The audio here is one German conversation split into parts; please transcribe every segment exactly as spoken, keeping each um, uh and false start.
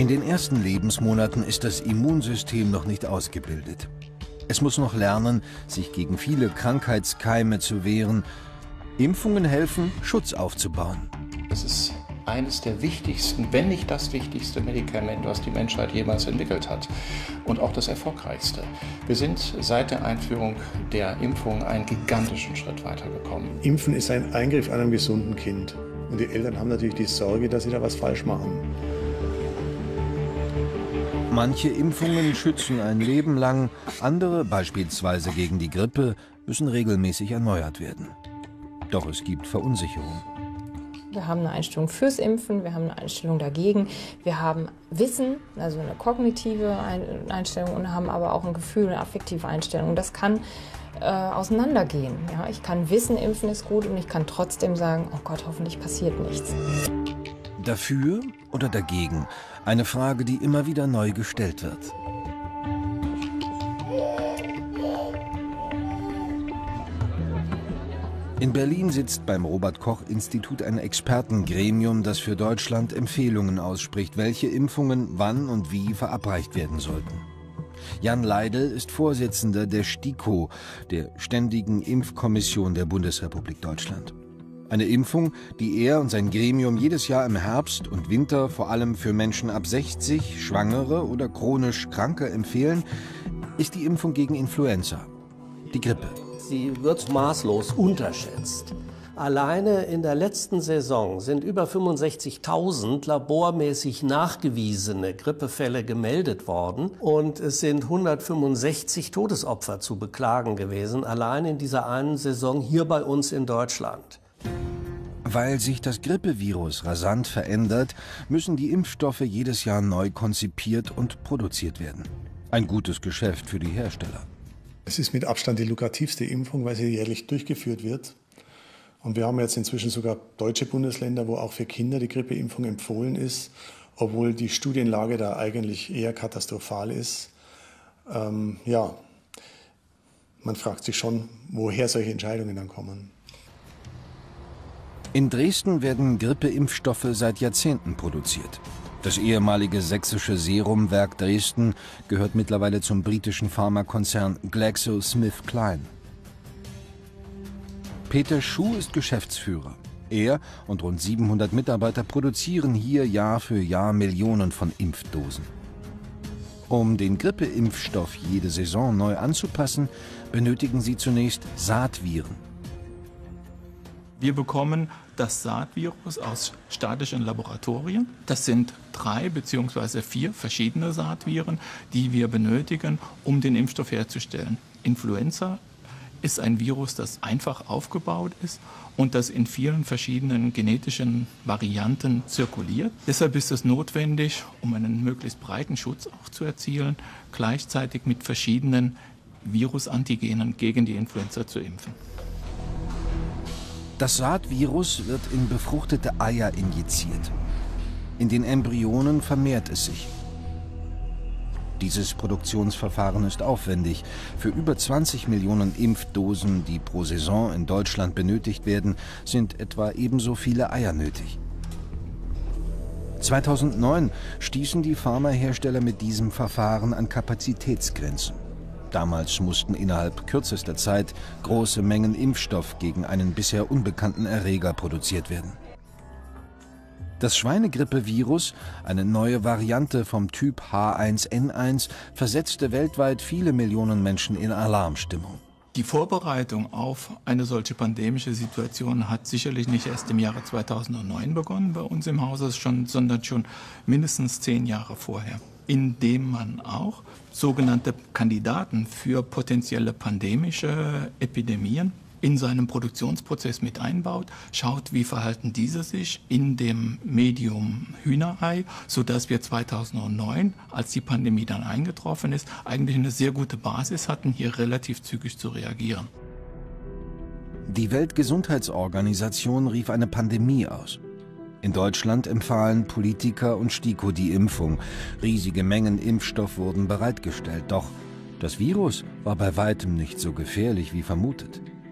In den ersten Lebensmonaten ist das Immunsystem noch nicht ausgebildet. Es muss noch lernen, sich gegen viele Krankheitskeime zu wehren. Impfungen helfen, Schutz aufzubauen. Es ist eines der wichtigsten, wenn nicht das wichtigste Medikament, was die Menschheit jemals entwickelt hat. Und auch das erfolgreichste. Wir sind seit der Einführung der Impfung einen gigantischen Schritt weitergekommen. Impfen ist ein Eingriff an einem gesunden Kind. Und die Eltern haben natürlich die Sorge, dass sie da was falsch machen. Manche Impfungen schützen ein Leben lang, andere, beispielsweise gegen die Grippe, müssen regelmäßig erneuert werden. Doch es gibt Verunsicherung. Wir haben eine Einstellung fürs Impfen, wir haben eine Einstellung dagegen. Wir haben Wissen, also eine kognitive Einstellung, und haben aber auch ein Gefühl, eine affektive Einstellung. Das kann äh, auseinandergehen. Ja? Ich kann wissen, Impfen ist gut, und ich kann trotzdem sagen, oh Gott, hoffentlich passiert nichts. Dafür oder dagegen? Eine Frage, die immer wieder neu gestellt wird. In Berlin sitzt beim Robert-Koch-Institut ein Expertengremium, das für Deutschland Empfehlungen ausspricht, welche Impfungen wann und wie verabreicht werden sollten. Jan Leidl ist Vorsitzender der STIKO, der Ständigen Impfkommission der Bundesrepublik Deutschland. Eine Impfung, die er und sein Gremium jedes Jahr im Herbst und Winter vor allem für Menschen ab sechzig, Schwangere oder chronisch Kranke empfehlen, ist die Impfung gegen Influenza, die Grippe. Sie wird maßlos unterschätzt. Alleine in der letzten Saison sind über fünfundsechzigtausend labormäßig nachgewiesene Grippefälle gemeldet worden und es sind hundertfünfundsechzig Todesopfer zu beklagen gewesen, allein in dieser einen Saison hier bei uns in Deutschland. Weil sich das Grippevirus rasant verändert, müssen die Impfstoffe jedes Jahr neu konzipiert und produziert werden. Ein gutes Geschäft für die Hersteller. Es ist mit Abstand die lukrativste Impfung, weil sie jährlich durchgeführt wird. Und wir haben jetzt inzwischen sogar deutsche Bundesländer, wo auch für Kinder die Grippeimpfung empfohlen ist, obwohl die Studienlage da eigentlich eher katastrophal ist. Ähm, ja, man fragt sich schon, woher solche Entscheidungen dann kommen. In Dresden werden Grippeimpfstoffe seit Jahrzehnten produziert. Das ehemalige sächsische Serumwerk Dresden gehört mittlerweile zum britischen Pharmakonzern GlaxoSmithKline. Peter Schuh ist Geschäftsführer. Er und rund siebenhundert Mitarbeiter produzieren hier Jahr für Jahr Millionen von Impfdosen. Um den Grippeimpfstoff jede Saison neu anzupassen, benötigen sie zunächst Saatviren. Wir bekommen das Saatvirus aus statischen Laboratorien. Das sind drei bzw. vier verschiedene Saatviren, die wir benötigen, um den Impfstoff herzustellen. Influenza ist ein Virus, das einfach aufgebaut ist und das in vielen verschiedenen genetischen Varianten zirkuliert. Deshalb ist es notwendig, um einen möglichst breiten Schutz auch zu erzielen, gleichzeitig mit verschiedenen Virusantigenen gegen die Influenza zu impfen. Das Saatvirus wird in befruchtete Eier injiziert. In den Embryonen vermehrt es sich. Dieses Produktionsverfahren ist aufwendig. Für über zwanzig Millionen Impfdosen, die pro Saison in Deutschland benötigt werden, sind etwa ebenso viele Eier nötig. zweitausendneun stießen die Pharmahersteller mit diesem Verfahren an Kapazitätsgrenzen. Damals mussten innerhalb kürzester Zeit große Mengen Impfstoff gegen einen bisher unbekannten Erreger produziert werden. Das Schweinegrippevirus, eine neue Variante vom Typ H eins N eins, versetzte weltweit viele Millionen Menschen in Alarmstimmung. Die Vorbereitung auf eine solche pandemische Situation hat sicherlich nicht erst im Jahre zweitausendneun begonnen bei uns im Hause, schon, sondern schon mindestens zehn Jahre vorher, indem man auch sogenannte Kandidaten für potenzielle pandemische Epidemien in seinem Produktionsprozess mit einbaut, schaut, wie verhalten diese sich in dem Medium Hühnerei, sodass wir zweitausendneun, als die Pandemie dann eingetroffen ist, eigentlich eine sehr gute Basis hatten, hier relativ zügig zu reagieren. Die Weltgesundheitsorganisation rief eine Pandemie aus. In Deutschland empfahlen Politiker und STIKO die Impfung. Riesige Mengen Impfstoff wurden bereitgestellt. Doch das Virus war bei weitem nicht so gefährlich wie vermutet.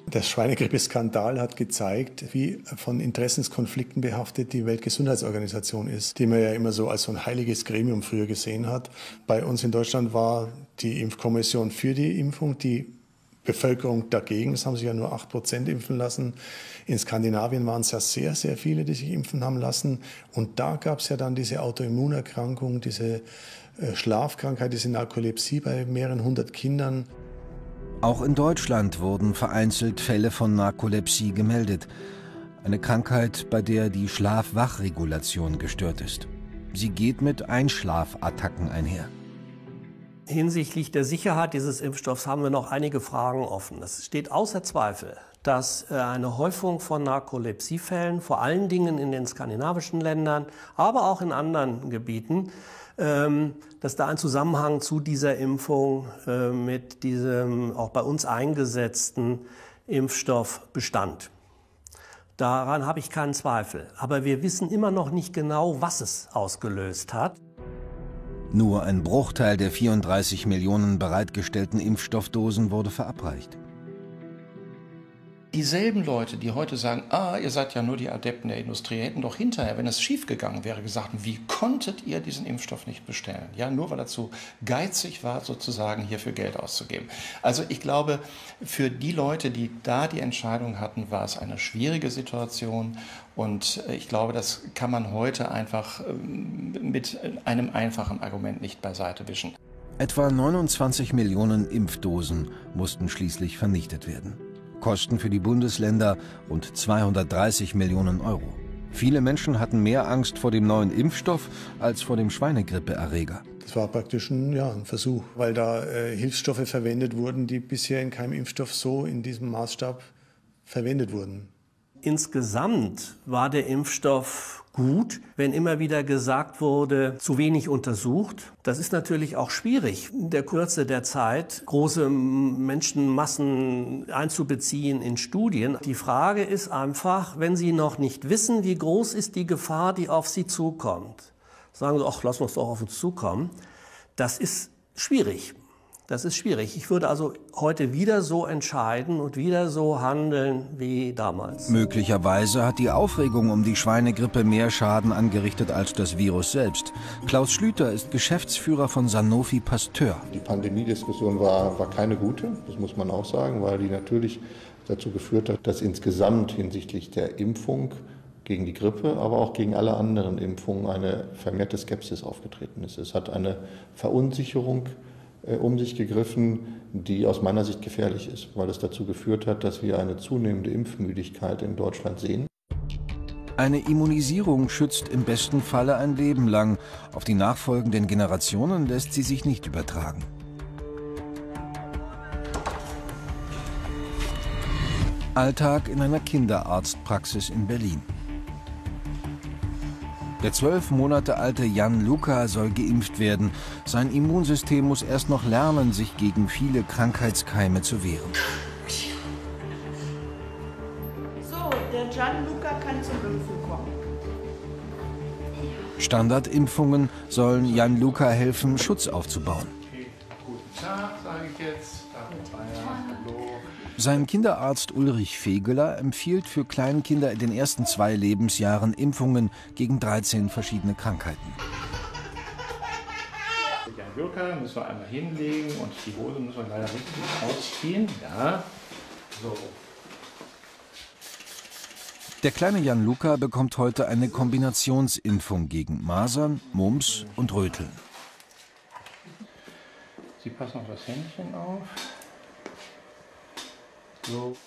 Der Schweinegrippe-Skandal hat gezeigt, wie von Interessenskonflikten behaftet die Weltgesundheitsorganisation ist, die man ja immer so als so ein heiliges Gremium früher gesehen hat. Bei uns in Deutschland war die Impfkommission für die Impfung, die Bevölkerung dagegen. Es haben sich ja nur acht Prozent impfen lassen. In Skandinavien waren es ja sehr, sehr viele, die sich impfen haben lassen. Und da gab es ja dann diese Autoimmunerkrankung, diese Schlafkrankheit, diese Narkolepsie bei mehreren hundert Kindern. Auch in Deutschland wurden vereinzelt Fälle von Narkolepsie gemeldet. Eine Krankheit, bei der die Schlaf-Wach-Regulation gestört ist. Sie geht mit Einschlafattacken einher. Hinsichtlich der Sicherheit dieses Impfstoffs haben wir noch einige Fragen offen. Es steht außer Zweifel, dass eine Häufung von Narkolepsiefällen, vor allen Dingen in den skandinavischen Ländern, aber auch in anderen Gebieten, dass da ein Zusammenhang zu dieser Impfung mit diesem auch bei uns eingesetzten Impfstoff bestand. Daran habe ich keinen Zweifel. Aber wir wissen immer noch nicht genau, was es ausgelöst hat. Nur ein Bruchteil der vierunddreißig Millionen bereitgestellten Impfstoffdosen wurde verabreicht. Dieselben Leute, die heute sagen, ah, ihr seid ja nur die Adepten der Industrie, hätten doch hinterher, wenn es schiefgegangen wäre, gesagt, wie konntet ihr diesen Impfstoff nicht bestellen? Ja, nur weil er zu geizig war, sozusagen hierfür Geld auszugeben. Also ich glaube, für die Leute, die da die Entscheidung hatten, war es eine schwierige Situation. Und ich glaube, das kann man heute einfach mit einem einfachen Argument nicht beiseite wischen. Etwa neunundzwanzig Millionen Impfdosen mussten schließlich vernichtet werden. Kosten für die Bundesländer rund zweihundertdreißig Millionen Euro. Viele Menschen hatten mehr Angst vor dem neuen Impfstoff als vor dem Schweinegrippeerreger. Das war praktisch ein, ja, ein Versuch, weil da äh, Hilfsstoffe verwendet wurden, die bisher in keinem Impfstoff so in diesem Maßstab verwendet wurden. Insgesamt war der Impfstoff gut, wenn immer wieder gesagt wurde, zu wenig untersucht. Das ist natürlich auch schwierig, in der Kürze der Zeit große Menschenmassen einzubeziehen in Studien. Die Frage ist einfach, wenn Sie noch nicht wissen, wie groß ist die Gefahr, die auf Sie zukommt, sagen Sie, ach, lass uns doch auf uns zukommen. Das ist schwierig. Das ist schwierig. Ich würde also heute wieder so entscheiden und wieder so handeln wie damals. Möglicherweise hat die Aufregung um die Schweinegrippe mehr Schaden angerichtet als das Virus selbst. Klaus Schlüter ist Geschäftsführer von Sanofi Pasteur. Die Pandemiediskussion war, war keine gute, das muss man auch sagen, weil die natürlich dazu geführt hat, dass insgesamt hinsichtlich der Impfung gegen die Grippe, aber auch gegen alle anderen Impfungen eine vermehrte Skepsis aufgetreten ist. Es hat eine Verunsicherung um sich gegriffen, die aus meiner Sicht gefährlich ist, weil es dazu geführt hat, dass wir eine zunehmende Impfmüdigkeit in Deutschland sehen. Eine Immunisierung schützt im besten Falle ein Leben lang. Auf die nachfolgenden Generationen lässt sie sich nicht übertragen. Alltag in einer Kinderarztpraxis in Berlin. Der zwölf Monate alte Jan Luca soll geimpft werden. Sein Immunsystem muss erst noch lernen, sich gegen viele Krankheitskeime zu wehren. So, der Jan Luca kann zum Impfen kommen. Standardimpfungen sollen Jan Luca helfen, Schutz aufzubauen. Okay, guten Tag, sage ich jetzt. Hallo. Sein Kinderarzt Ulrich Fegeler empfiehlt für Kleinkinder in den ersten zwei Lebensjahren Impfungen gegen dreizehn verschiedene Krankheiten. Jan Luca müssen wir einmal hinlegen und die Hose müssen wir leider richtig ausziehen. Ja, so. Der kleine Jan Luca bekommt heute eine Kombinationsimpfung gegen Masern, Mumps und Röteln. Sie passen auf das Händchen auf. So.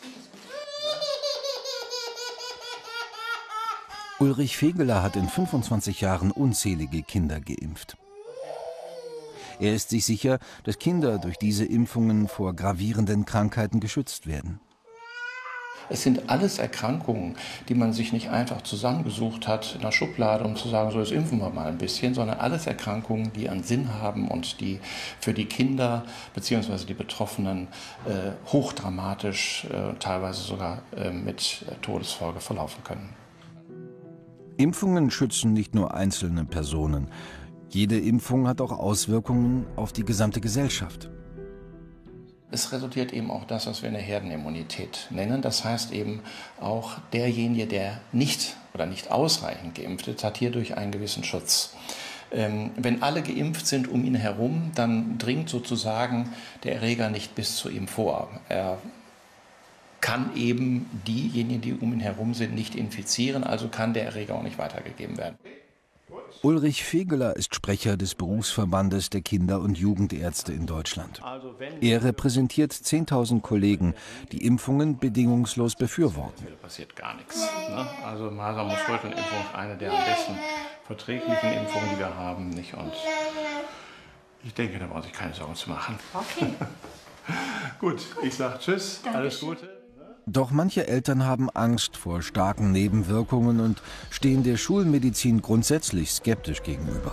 Ulrich Fegeler hat in fünfundzwanzig Jahren unzählige Kinder geimpft. Er ist sich sicher, dass Kinder durch diese Impfungen vor gravierenden Krankheiten geschützt werden. Es sind alles Erkrankungen, die man sich nicht einfach zusammengesucht hat in der Schublade, um zu sagen, so jetzt impfen wir mal ein bisschen, sondern alles Erkrankungen, die einen Sinn haben und die für die Kinder bzw. die Betroffenen äh, hochdramatisch, äh, teilweise sogar äh, mit Todesfolge verlaufen können. Impfungen schützen nicht nur einzelne Personen. Jede Impfung hat auch Auswirkungen auf die gesamte Gesellschaft. Es resultiert eben auch das, was wir eine Herdenimmunität nennen. Das heißt eben auch derjenige, der nicht oder nicht ausreichend geimpft ist, hat hierdurch einen gewissen Schutz. Ähm, wenn alle geimpft sind um ihn herum, dann dringt sozusagen der Erreger nicht bis zu ihm vor. Er kann eben diejenigen, die um ihn herum sind, nicht infizieren, also kann der Erreger auch nicht weitergegeben werden. Ulrich Fegeler ist Sprecher des Berufsverbandes der Kinder- und Jugendärzte in Deutschland. Er repräsentiert zehntausend Kollegen, die Impfungen bedingungslos befürworten. Da passiert gar nichts. Ne? Also Masern-Mosquito-Impfung ist eine der am besten verträglichen Impfungen, die wir haben. Nicht? Und ich denke, da braucht sich keine Sorgen zu machen. Okay. Gut, ich sage Tschüss, Dankeschön. Alles Gute. Doch manche Eltern haben Angst vor starken Nebenwirkungen und stehen der Schulmedizin grundsätzlich skeptisch gegenüber.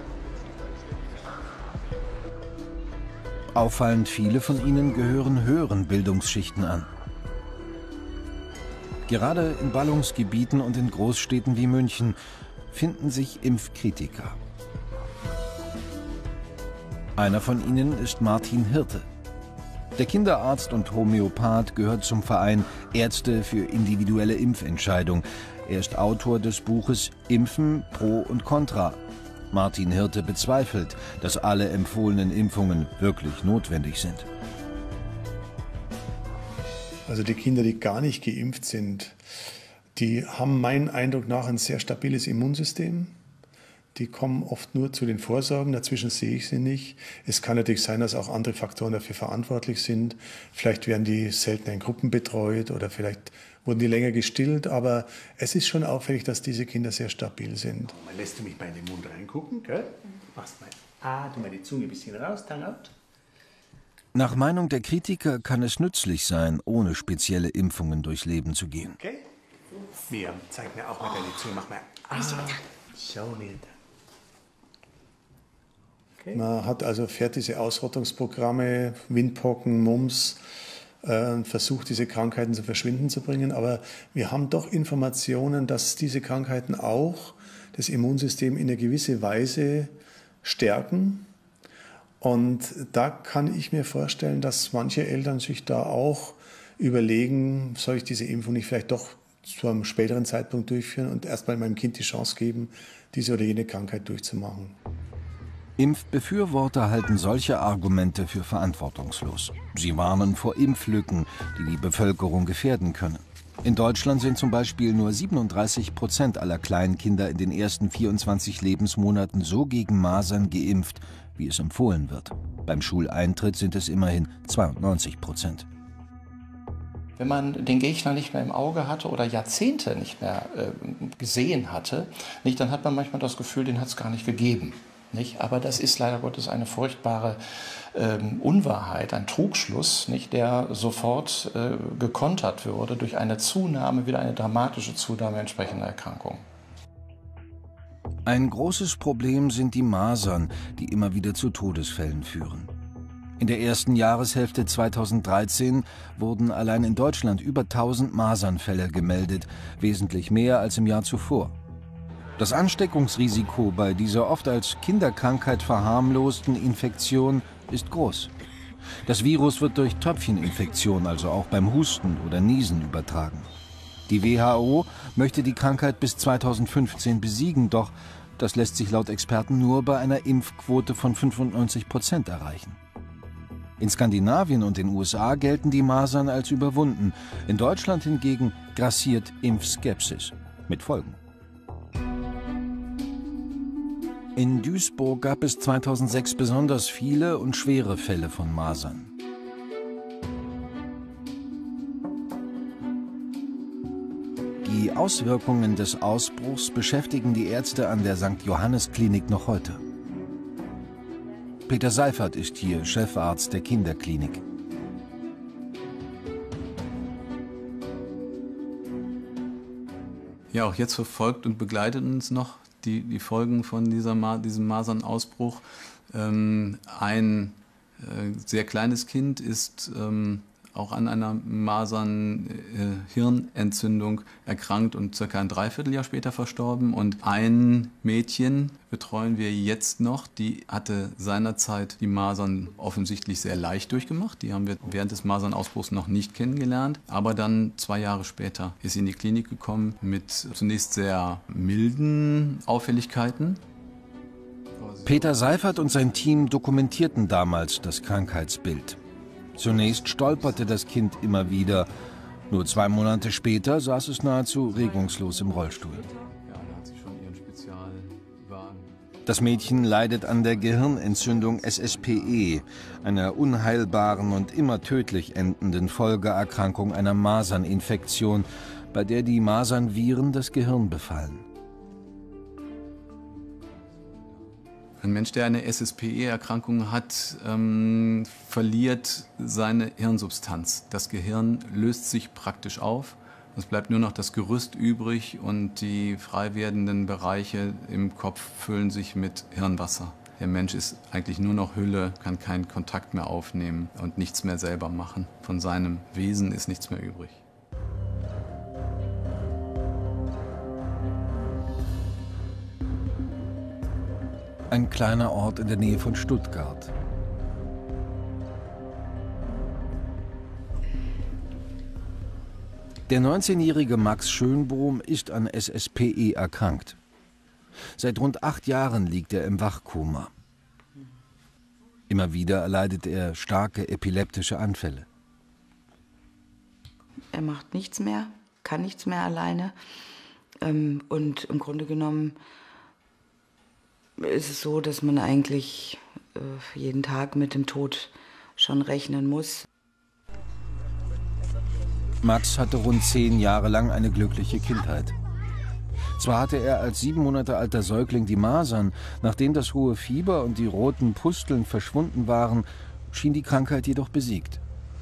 Auffallend viele von ihnen gehören höheren Bildungsschichten an. Gerade in Ballungsgebieten und in Großstädten wie München finden sich Impfkritiker. Einer von ihnen ist Martin Hirte. Der Kinderarzt und Homöopath gehört zum Verein Ärzte für individuelle Impfentscheidung. Er ist Autor des Buches Impfen Pro und Contra. Martin Hirte bezweifelt, dass alle empfohlenen Impfungen wirklich notwendig sind. Also die Kinder, die gar nicht geimpft sind, die haben meinen Eindruck nach ein sehr stabiles Immunsystem. Die kommen oft nur zu den Vorsorgen, dazwischen sehe ich sie nicht. Es kann natürlich sein, dass auch andere Faktoren dafür verantwortlich sind. Vielleicht werden die seltener in Gruppen betreut oder vielleicht wurden die länger gestillt. Aber es ist schon auffällig, dass diese Kinder sehr stabil sind. Mal lässt du mich mal in den Mund reingucken, gell? Machst mal, ah, tu mal die Zunge ein bisschen raus, dann out. Nach Meinung der Kritiker kann es nützlich sein, ohne spezielle Impfungen durchs Leben zu gehen. Okay? Miriam, zeig mir auch mal deine Zunge, mach mal, ah, schau mir da. Man hat also fährt diese Ausrottungsprogramme, Windpocken, Mumps, äh, versucht diese Krankheiten zu verschwinden zu bringen. Aber wir haben doch Informationen, dass diese Krankheiten auch das Immunsystem in eine gewisse Weise stärken. Und da kann ich mir vorstellen, dass manche Eltern sich da auch überlegen, soll ich diese Impfung nicht vielleicht doch zu einem späteren Zeitpunkt durchführen und erstmal meinem Kind die Chance geben, diese oder jene Krankheit durchzumachen. Impfbefürworter halten solche Argumente für verantwortungslos. Sie warnen vor Impflücken, die die Bevölkerung gefährden können. In Deutschland sind zum Beispiel nur siebenunddreißig Prozent aller Kleinkinder in den ersten vierundzwanzig Lebensmonaten so gegen Masern geimpft, wie es empfohlen wird. Beim Schuleintritt sind es immerhin zweiundneunzig Prozent. Wenn man den Gegner nicht mehr im Auge hatte oder Jahrzehnte nicht mehr äh, gesehen hatte, nicht, dann hat man manchmal das Gefühl, den hat es gar nicht gegeben. Nicht? Aber das ist leider Gottes eine furchtbare ähm, Unwahrheit, ein Trugschluss, nicht? Der sofort äh, gekontert würde durch eine Zunahme, wieder eine dramatische Zunahme entsprechender Erkrankungen. Ein großes Problem sind die Masern, die immer wieder zu Todesfällen führen. In der ersten Jahreshälfte zweitausenddreizehn wurden allein in Deutschland über tausend Masernfälle gemeldet, wesentlich mehr als im Jahr zuvor. Das Ansteckungsrisiko bei dieser oft als Kinderkrankheit verharmlosten Infektion ist groß. Das Virus wird durch Tröpfcheninfektion, also auch beim Husten oder Niesen, übertragen. Die W H O möchte die Krankheit bis zweitausendfünfzehn besiegen, doch das lässt sich laut Experten nur bei einer Impfquote von fünfundneunzig Prozent erreichen. In Skandinavien und den U S A gelten die Masern als überwunden. In Deutschland hingegen grassiert Impfskepsis. Mit Folgen. In Duisburg gab es zweitausendsechs besonders viele und schwere Fälle von Masern. Die Auswirkungen des Ausbruchs beschäftigen die Ärzte an der Sankt Johannes Klinik noch heute. Peter Seifert ist hier Chefarzt der Kinderklinik. Ja, auch jetzt verfolgt und begleitet uns noch die, die Folgen von dieser Ma diesem Masernausbruch. Ähm, ein äh, sehr kleines Kind ist ähm, auch an einer Masern-Hirnentzündung erkrankt und circa ein Dreivierteljahr später verstorben. Und ein Mädchen betreuen wir jetzt noch, die hatte seinerzeit die Masern offensichtlich sehr leicht durchgemacht. Die haben wir während des Masernausbruchs noch nicht kennengelernt. Aber dann zwei Jahre später ist sie in die Klinik gekommen mit zunächst sehr milden Auffälligkeiten. Peter Seifert und sein Team dokumentierten damals das Krankheitsbild. Zunächst stolperte das Kind immer wieder. Nur zwei Monate später saß es nahezu regungslos im Rollstuhl. Das Mädchen leidet an der Gehirnentzündung S S P E, einer unheilbaren und immer tödlich endenden Folgeerkrankung einer Maserninfektion, bei der die Masernviren das Gehirn befallen. Ein Mensch, der eine S S P E-Erkrankung hat, ähm, verliert seine Hirnsubstanz. Das Gehirn löst sich praktisch auf. Es bleibt nur noch das Gerüst übrig und die frei werdenden Bereiche im Kopf füllen sich mit Hirnwasser. Der Mensch ist eigentlich nur noch Hülle, kann keinen Kontakt mehr aufnehmen und nichts mehr selber machen. Von seinem Wesen ist nichts mehr übrig. Ein kleiner Ort in der Nähe von Stuttgart. Der neunzehnjährige Max Schönbohm ist an S S P E erkrankt. Seit rund acht Jahren liegt er im Wachkoma. Immer wieder erleidet er starke epileptische Anfälle. Er macht nichts mehr, kann nichts mehr alleine. Und im Grunde genommen ist es so, dass man eigentlich jeden Tag mit dem Tod schon rechnen muss. Max hatte rund zehn Jahre lang eine glückliche Kindheit. Zwar hatte er als sieben Monate alter Säugling die Masern, nachdem das hohe Fieber und die roten Pusteln verschwunden waren, schien die Krankheit jedoch besiegt.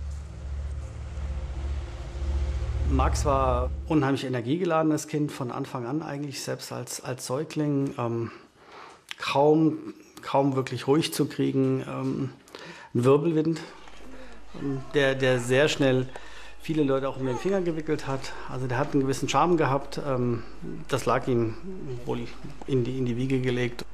Max war unheimlich energiegeladenes Kind von Anfang an eigentlich, selbst als, als Säugling. Ähm, kaum, kaum wirklich ruhig zu kriegen. Ähm, ein Wirbelwind, ähm, der, der sehr schnell viele Leute auch um den Finger gewickelt hat. Also der hat einen gewissen Charme gehabt. Ähm, das lag ihm wohl in die, in die Wiege gelegt.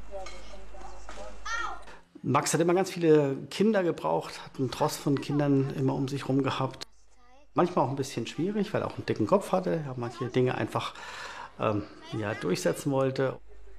Max hat immer ganz viele Kinder gebraucht, hat einen Tross von Kindern immer um sich herum gehabt. Manchmal auch ein bisschen schwierig, weil er auch einen dicken Kopf hatte. Er manche Dinge einfach ähm, ja, durchsetzen wollte.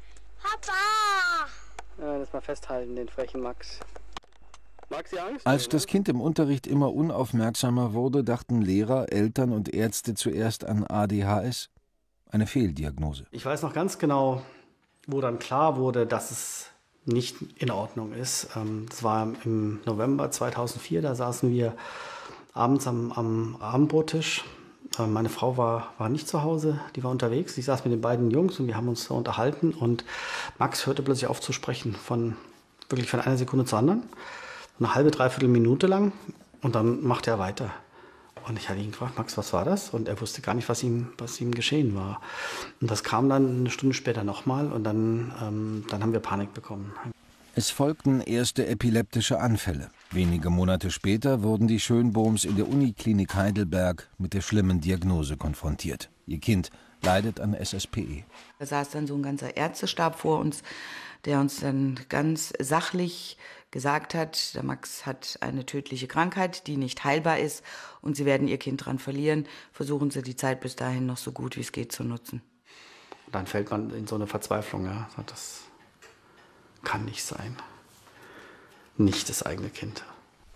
Papa! Äh, das mal festhalten, den frechen Max. Max, Angst, Als das Kind im Unterricht immer unaufmerksamer wurde, dachten Lehrer, Eltern und Ärzte zuerst an A D H S, eine Fehldiagnose. Ich weiß noch ganz genau, wo dann klar wurde, dass es nicht in Ordnung ist. Das war im November zweitausendvier, da saßen wir abends am, am Abendbrottisch. Meine Frau war, war nicht zu Hause, die war unterwegs. Ich saß mit den beiden Jungs und wir haben uns da unterhalten und Max hörte plötzlich auf zu sprechen, von, wirklich von einer Sekunde zur anderen. Eine halbe, dreiviertel Minute lang und dann machte er weiter. Und ich hatte ihn gefragt, Max, was war das? Und er wusste gar nicht, was ihm, was ihm geschehen war. Und das kam dann eine Stunde später nochmal und dann, ähm, dann haben wir Panik bekommen. Es folgten erste epileptische Anfälle. Wenige Monate später wurden die Schönbohms in der Uniklinik Heidelberg mit der schlimmen Diagnose konfrontiert. Ihr Kind leidet an S S P E. Da saß dann so ein ganzer Ärztestab vor uns, der uns dann ganz sachlich gesagt hat, der Max hat eine tödliche Krankheit, die nicht heilbar ist und Sie werden Ihr Kind dran verlieren. Versuchen Sie die Zeit bis dahin noch so gut wie es geht zu nutzen. Dann fällt man in so eine Verzweiflung, ja, das kann nicht sein. Nicht das eigene Kind.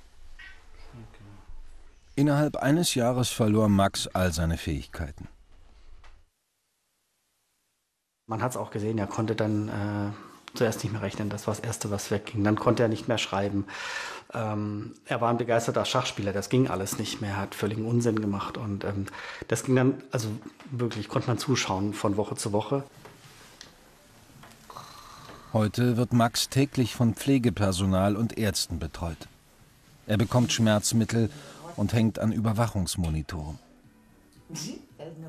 Innerhalb eines Jahres verlor Max all seine Fähigkeiten. Man hat es auch gesehen, er konnte dann äh, zuerst nicht mehr rechnen, das war das Erste, was wegging. Dann konnte er nicht mehr schreiben. Ähm, er war ein begeisterter Schachspieler, das ging alles nicht mehr, er hat völligen Unsinn gemacht. Und ähm, das ging dann, also wirklich, konnte man zuschauen von Woche zu Woche. Heute wird Max täglich von Pflegepersonal und Ärzten betreut. Er bekommt Schmerzmittel und hängt an Überwachungsmonitoren.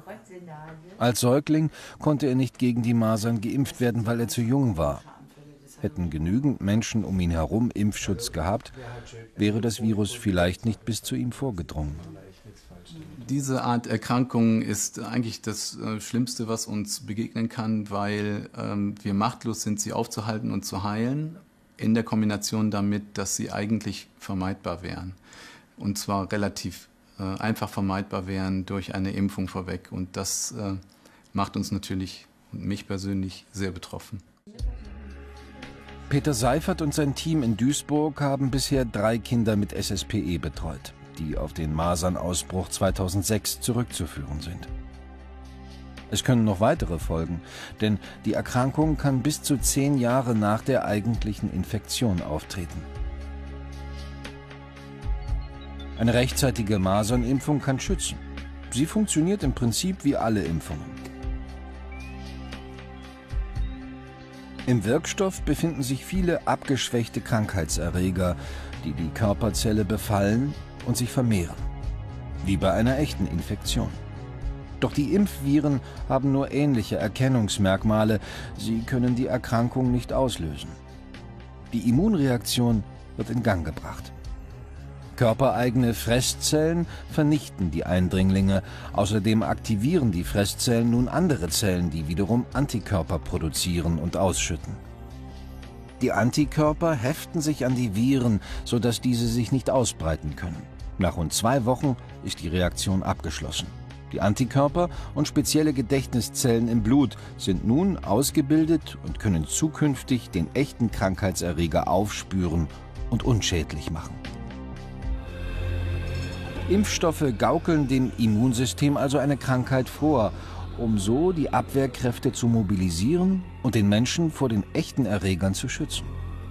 Als Säugling konnte er nicht gegen die Masern geimpft werden, weil er zu jung war. Hätten genügend Menschen um ihn herum Impfschutz gehabt, wäre das Virus vielleicht nicht bis zu ihm vorgedrungen. Diese Art Erkrankung ist eigentlich das äh, Schlimmste, was uns begegnen kann, weil ähm, wir machtlos sind, sie aufzuhalten und zu heilen, in der Kombination damit, dass sie eigentlich vermeidbar wären. Und zwar relativ äh, einfach vermeidbar wären durch eine Impfung vorweg. Und das äh, macht uns natürlich und mich persönlich sehr betroffen. Peter Seifert und sein Team in Duisburg haben bisher drei Kinder mit S S P E betreut, die auf den Masernausbruch zweitausendsechs zurückzuführen sind. Es können noch weitere folgen, denn die Erkrankung kann bis zu zehn Jahre nach der eigentlichen Infektion auftreten. Eine rechtzeitige Masernimpfung kann schützen. Sie funktioniert im Prinzip wie alle Impfungen. Im Wirkstoff befinden sich viele abgeschwächte Krankheitserreger, die die Körperzelle befallen und sich vermehren, wie bei einer echten Infektion. Doch die Impfviren haben nur ähnliche Erkennungsmerkmale, sie können die Erkrankung nicht auslösen. Die Immunreaktion wird in Gang gebracht. Körpereigene Fresszellen vernichten die Eindringlinge, außerdem aktivieren die Fresszellen nun andere Zellen, die wiederum Antikörper produzieren und ausschütten. Die Antikörper heften sich an die Viren, sodass diese sich nicht ausbreiten können. Nach rund zwei Wochen ist die Reaktion abgeschlossen. Die Antikörper und spezielle Gedächtniszellen im Blut sind nun ausgebildet und können zukünftig den echten Krankheitserreger aufspüren und unschädlich machen. Impfstoffe gaukeln dem Immunsystem also eine Krankheit vor, um so die Abwehrkräfte zu mobilisieren und den Menschen vor den echten Erregern zu schützen.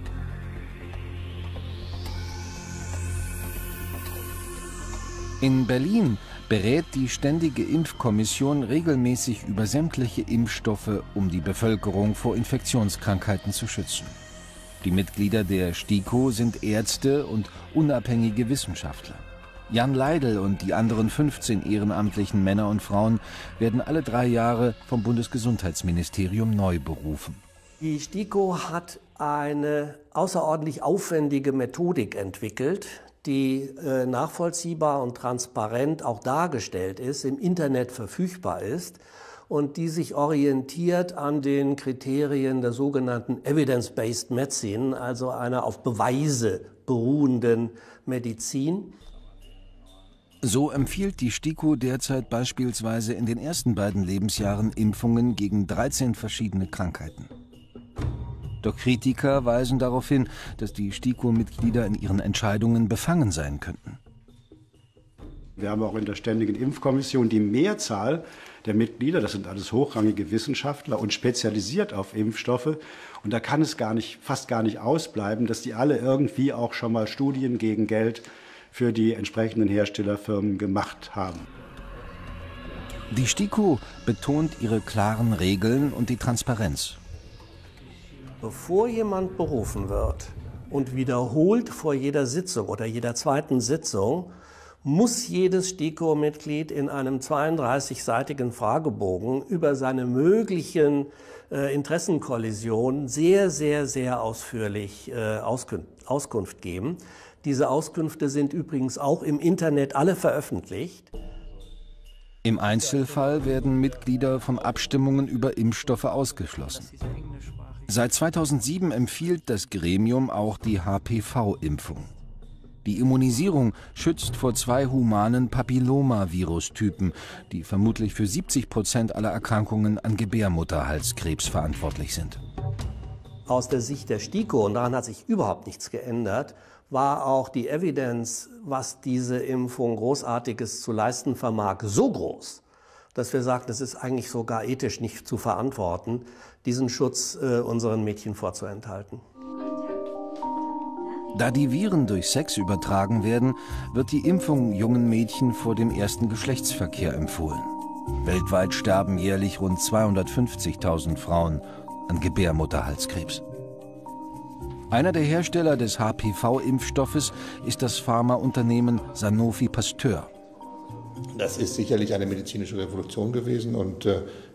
In Berlin berät die Ständige Impfkommission regelmäßig über sämtliche Impfstoffe, um die Bevölkerung vor Infektionskrankheiten zu schützen. Die Mitglieder der STIKO sind Ärzte und unabhängige Wissenschaftler. Jan Leidl und die anderen fünfzehn ehrenamtlichen Männer und Frauen werden alle drei Jahre vom Bundesgesundheitsministerium neu berufen. Die STIKO hat eine außerordentlich aufwendige Methodik entwickelt, die äh, nachvollziehbar und transparent auch dargestellt ist, im Internet verfügbar ist und die sich orientiert an den Kriterien der sogenannten Evidence-Based Medicine, also einer auf Beweise beruhenden Medizin. So empfiehlt die STIKO derzeit beispielsweise in den ersten beiden Lebensjahren Impfungen gegen dreizehn verschiedene Krankheiten. Doch Kritiker weisen darauf hin, dass die STIKO-Mitglieder in ihren Entscheidungen befangen sein könnten. Wir haben auch in der Ständigen Impfkommission die Mehrzahl der Mitglieder, das sind alles hochrangige Wissenschaftler und spezialisiert auf Impfstoffe. Und da kann es gar nicht, fast gar nicht ausbleiben, dass die alle irgendwie auch schon mal Studien gegen Geld für die entsprechenden Herstellerfirmen gemacht haben. Die STIKO betont ihre klaren Regeln und die Transparenz. Bevor jemand berufen wird und wiederholt vor jeder Sitzung oder jeder zweiten Sitzung, muss jedes STIKO-Mitglied in einem zweiunddreißigseitigen Fragebogen über seine möglichen äh, Interessenkollisionen sehr, sehr, sehr ausführlich äh, Auskunft, Auskunft geben. Diese Auskünfte sind übrigens auch im Internet alle veröffentlicht. Im Einzelfall werden Mitglieder von Abstimmungen über Impfstoffe ausgeschlossen. Seit zweitausendsieben empfiehlt das Gremium auch die H P V-Impfung. Die Immunisierung schützt vor zwei humanen Papilloma-Virustypen, die vermutlich für siebzig Prozent aller Erkrankungen an Gebärmutterhalskrebs verantwortlich sind. Aus der Sicht der STIKO, und daran hat sich überhaupt nichts geändert, war auch die Evidenz, was diese Impfung Großartiges zu leisten vermag, so groß, dass wir sagen, es ist eigentlich sogar ethisch nicht zu verantworten, diesen Schutz äh, unseren Mädchen vorzuenthalten. Da die Viren durch Sex übertragen werden, wird die Impfung jungen Mädchen vor dem ersten Geschlechtsverkehr empfohlen. Weltweit sterben jährlich rund zweihundertfünfzigtausend Frauen an Gebärmutterhalskrebs. Einer der Hersteller des H P V-Impfstoffes ist das Pharmaunternehmen Sanofi Pasteur. Das ist sicherlich eine medizinische Revolution gewesen und äh,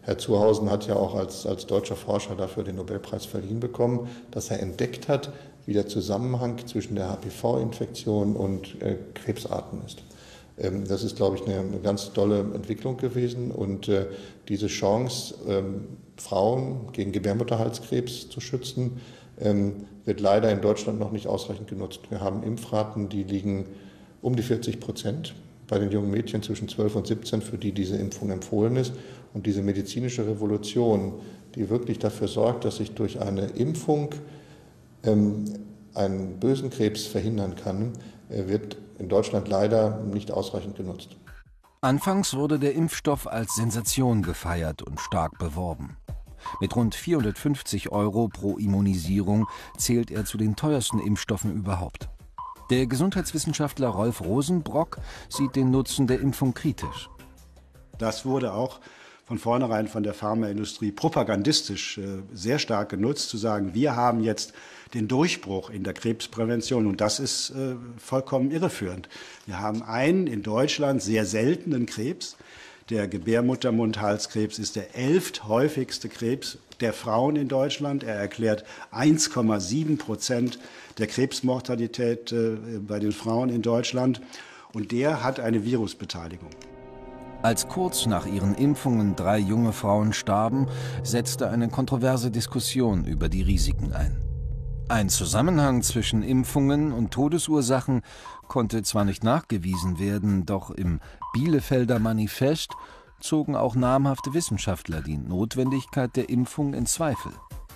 Herr Zuhausen hat ja auch als, als deutscher Forscher dafür den Nobelpreis verliehen bekommen, dass er entdeckt hat, wie der Zusammenhang zwischen der H P V-Infektion und äh, Krebsarten ist. Ähm, das ist, glaube ich, eine, eine ganz tolle Entwicklung gewesen und äh, diese Chance, ähm, Frauen gegen Gebärmutterhalskrebs zu schützen, ähm, wird leider in Deutschland noch nicht ausreichend genutzt. Wir haben Impfraten, die liegen um die vierzig Prozent bei den jungen Mädchen zwischen zwölf und siebzehn, für die diese Impfung empfohlen ist. Und diese medizinische Revolution, die wirklich dafür sorgt, dass ich durch eine Impfung ähm, einen bösen Krebs verhindern kann, äh, wird in Deutschland leider nicht ausreichend genutzt. Anfangs wurde der Impfstoff als Sensation gefeiert und stark beworben. Mit rund vierhundertfünfzig Euro pro Immunisierung zählt er zu den teuersten Impfstoffen überhaupt. Der Gesundheitswissenschaftler Rolf Rosenbrock sieht den Nutzen der Impfung kritisch. Das wurde auch von vornherein von der Pharmaindustrie propagandistisch äh, sehr stark genutzt, zu sagen, wir haben jetzt den Durchbruch in der Krebsprävention und das ist äh, vollkommen irreführend. Wir haben einen in Deutschland sehr seltenen Krebs. Der Gebärmuttermund-Halskrebs ist der elfthäufigste Krebs der Frauen in Deutschland. Er erklärt eins Komma sieben Prozent der Krebsmortalität äh, bei den Frauen in Deutschland. Und der hat eine Virusbeteiligung. Als kurz nach ihren Impfungen drei junge Frauen starben, setzte eine kontroverse Diskussion über die Risiken ein. Ein Zusammenhang zwischen Impfungen und Todesursachen konnte zwar nicht nachgewiesen werden, doch im Bielefelder Manifest zogen auch namhafte Wissenschaftler die Notwendigkeit der Impfung in Zweifel.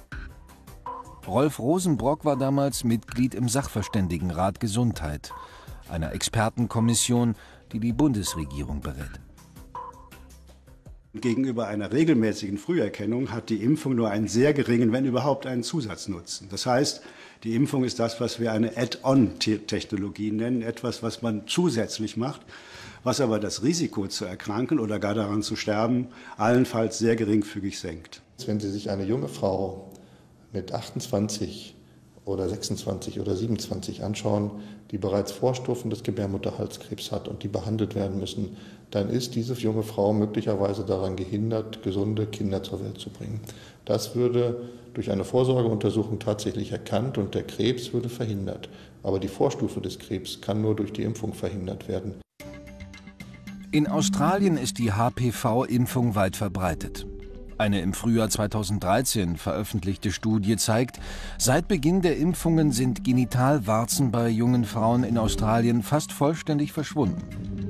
Rolf Rosenbrock war damals Mitglied im Sachverständigenrat Gesundheit, einer Expertenkommission, die die Bundesregierung berät. Gegenüber einer regelmäßigen Früherkennung hat die Impfung nur einen sehr geringen, wenn überhaupt, einen Zusatznutzen. Das heißt, die Impfung ist das, was wir eine Add-on-Technologie nennen, etwas, was man zusätzlich macht, was aber das Risiko zu erkranken oder gar daran zu sterben allenfalls sehr geringfügig senkt. Wenn Sie sich eine junge Frau mit achtundzwanzig oder sechsundzwanzig oder siebenundzwanzig anschauen, die bereits Vorstufen des Gebärmutterhalskrebs hat und die behandelt werden müssen, dann ist diese junge Frau möglicherweise daran gehindert, gesunde Kinder zur Welt zu bringen. Das würde durch eine Vorsorgeuntersuchung tatsächlich erkannt und der Krebs würde verhindert. Aber die Vorstufe des Krebs kann nur durch die Impfung verhindert werden. In Australien ist die H P V-Impfung weit verbreitet. Eine im Frühjahr zweitausenddreizehn veröffentlichte Studie zeigt, seit Beginn der Impfungen sind Genitalwarzen bei jungen Frauen in Australien fast vollständig verschwunden.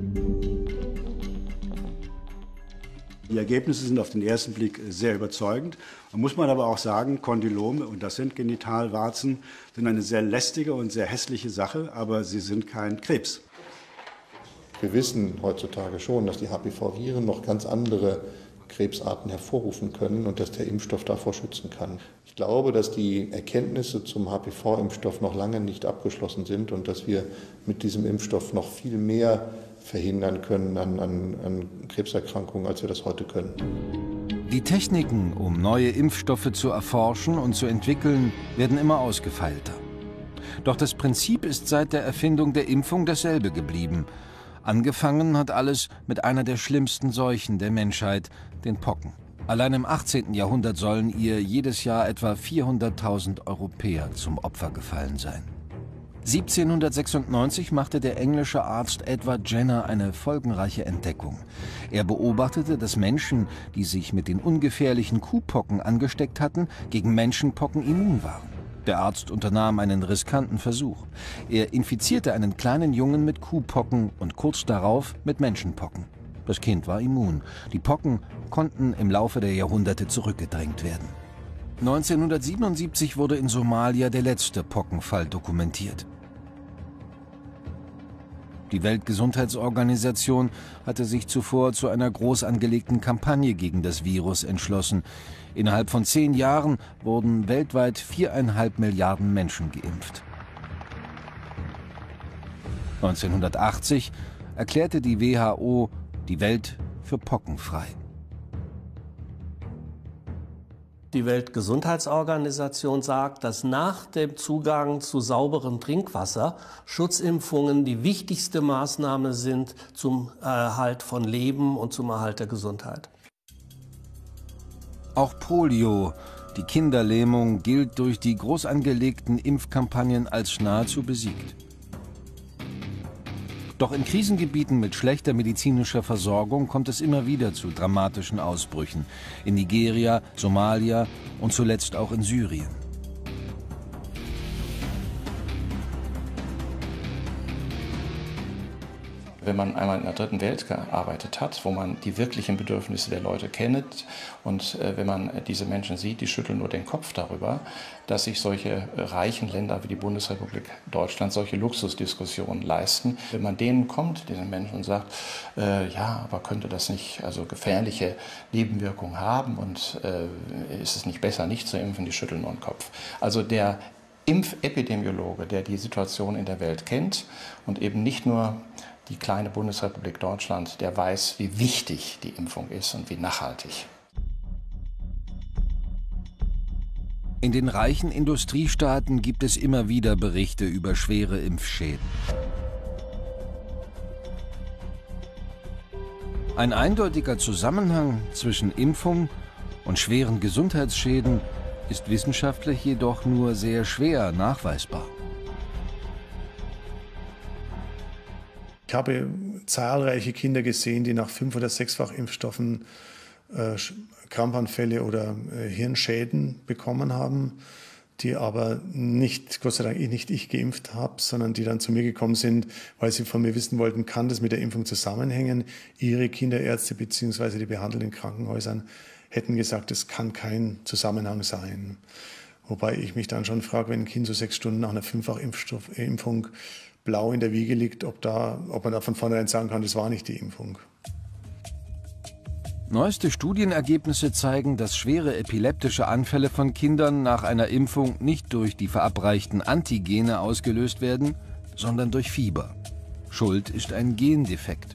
Die Ergebnisse sind auf den ersten Blick sehr überzeugend. Man muss man aber auch sagen, Kondylome, und das sind Genitalwarzen, sind eine sehr lästige und sehr hässliche Sache, aber sie sind kein Krebs. Wir wissen heutzutage schon, dass die H P V-Viren noch ganz andere Krebsarten hervorrufen können und dass der Impfstoff davor schützen kann. Ich glaube, dass die Erkenntnisse zum H P V-Impfstoff noch lange nicht abgeschlossen sind und dass wir mit diesem Impfstoff noch viel mehr verhindern können an, an, an Krebserkrankungen, als wir das heute können. Die Techniken, um neue Impfstoffe zu erforschen und zu entwickeln, werden immer ausgefeilter. Doch das Prinzip ist seit der Erfindung der Impfung dasselbe geblieben. Angefangen hat alles mit einer der schlimmsten Seuchen der Menschheit, den Pocken. Allein im achtzehnten Jahrhundert sollen ihr jedes Jahr etwa vierhunderttausend Europäer zum Opfer gefallen sein. siebzehnhundertsechsundneunzig machte der englische Arzt Edward Jenner eine folgenreiche Entdeckung. Er beobachtete, dass Menschen, die sich mit den ungefährlichen Kuhpocken angesteckt hatten, gegen Menschenpocken immun waren. Der Arzt unternahm einen riskanten Versuch. Er infizierte einen kleinen Jungen mit Kuhpocken und kurz darauf mit Menschenpocken. Das Kind war immun. Die Pocken konnten im Laufe der Jahrhunderte zurückgedrängt werden. neunzehnhundertsiebenundsiebzig wurde in Somalia der letzte Pockenfall dokumentiert. Die Weltgesundheitsorganisation hatte sich zuvor zu einer groß angelegten Kampagne gegen das Virus entschlossen. Innerhalb von zehn Jahren wurden weltweit viereinhalb Milliarden Menschen geimpft. neunzehnhundertachtzig erklärte die W H O die Welt für pockenfrei. Die Weltgesundheitsorganisation sagt, dass nach dem Zugang zu sauberem Trinkwasser Schutzimpfungen die wichtigste Maßnahme sind zum Erhalt von Leben und zum Erhalt der Gesundheit. Auch Polio, die Kinderlähmung, gilt durch die groß angelegten Impfkampagnen als nahezu besiegt. Doch in Krisengebieten mit schlechter medizinischer Versorgung kommt es immer wieder zu dramatischen Ausbrüchen. In Nigeria, Somalia und zuletzt auch in Syrien. Wenn man einmal in der dritten Welt gearbeitet hat, wo man die wirklichen Bedürfnisse der Leute kennt und äh, wenn man diese Menschen sieht, die schütteln nur den Kopf darüber, dass sich solche reichen Länder wie die Bundesrepublik Deutschland solche Luxusdiskussionen leisten. Wenn man denen kommt, diesen Menschen, und sagt, äh, ja, aber könnte das nicht also gefährliche Nebenwirkungen haben und äh, ist es nicht besser, nicht zu impfen, die schütteln nur den Kopf. Also der Impfepidemiologe, der die Situation in der Welt kennt und eben nicht nur die kleine Bundesrepublik Deutschland, der weiß, wie wichtig die Impfung ist und wie nachhaltig. In den reichen Industriestaaten gibt es immer wieder Berichte über schwere Impfschäden. Ein eindeutiger Zusammenhang zwischen Impfung und schweren Gesundheitsschäden ist wissenschaftlich jedoch nur sehr schwer nachweisbar. Ich habe zahlreiche Kinder gesehen, die nach fünf- oder sechsfach Impfstoffen äh, Krampfanfälle oder äh, Hirnschäden bekommen haben, die aber nicht, Gott sei Dank nicht ich geimpft habe, sondern die dann zu mir gekommen sind, weil sie von mir wissen wollten, kann das mit der Impfung zusammenhängen. Ihre Kinderärzte bzw. die behandelnden Krankenhäusern hätten gesagt, es kann kein Zusammenhang sein. Wobei ich mich dann schon frage, wenn ein Kind so sechs Stunden nach einer Fünffach-Impfung blau in der Wiege liegt, ob, da, ob man da von vornherein sagen kann, das war nicht die Impfung. Neueste Studienergebnisse zeigen, dass schwere epileptische Anfälle von Kindern nach einer Impfung nicht durch die verabreichten Antigene ausgelöst werden, sondern durch Fieber. Schuld ist ein Gendefekt.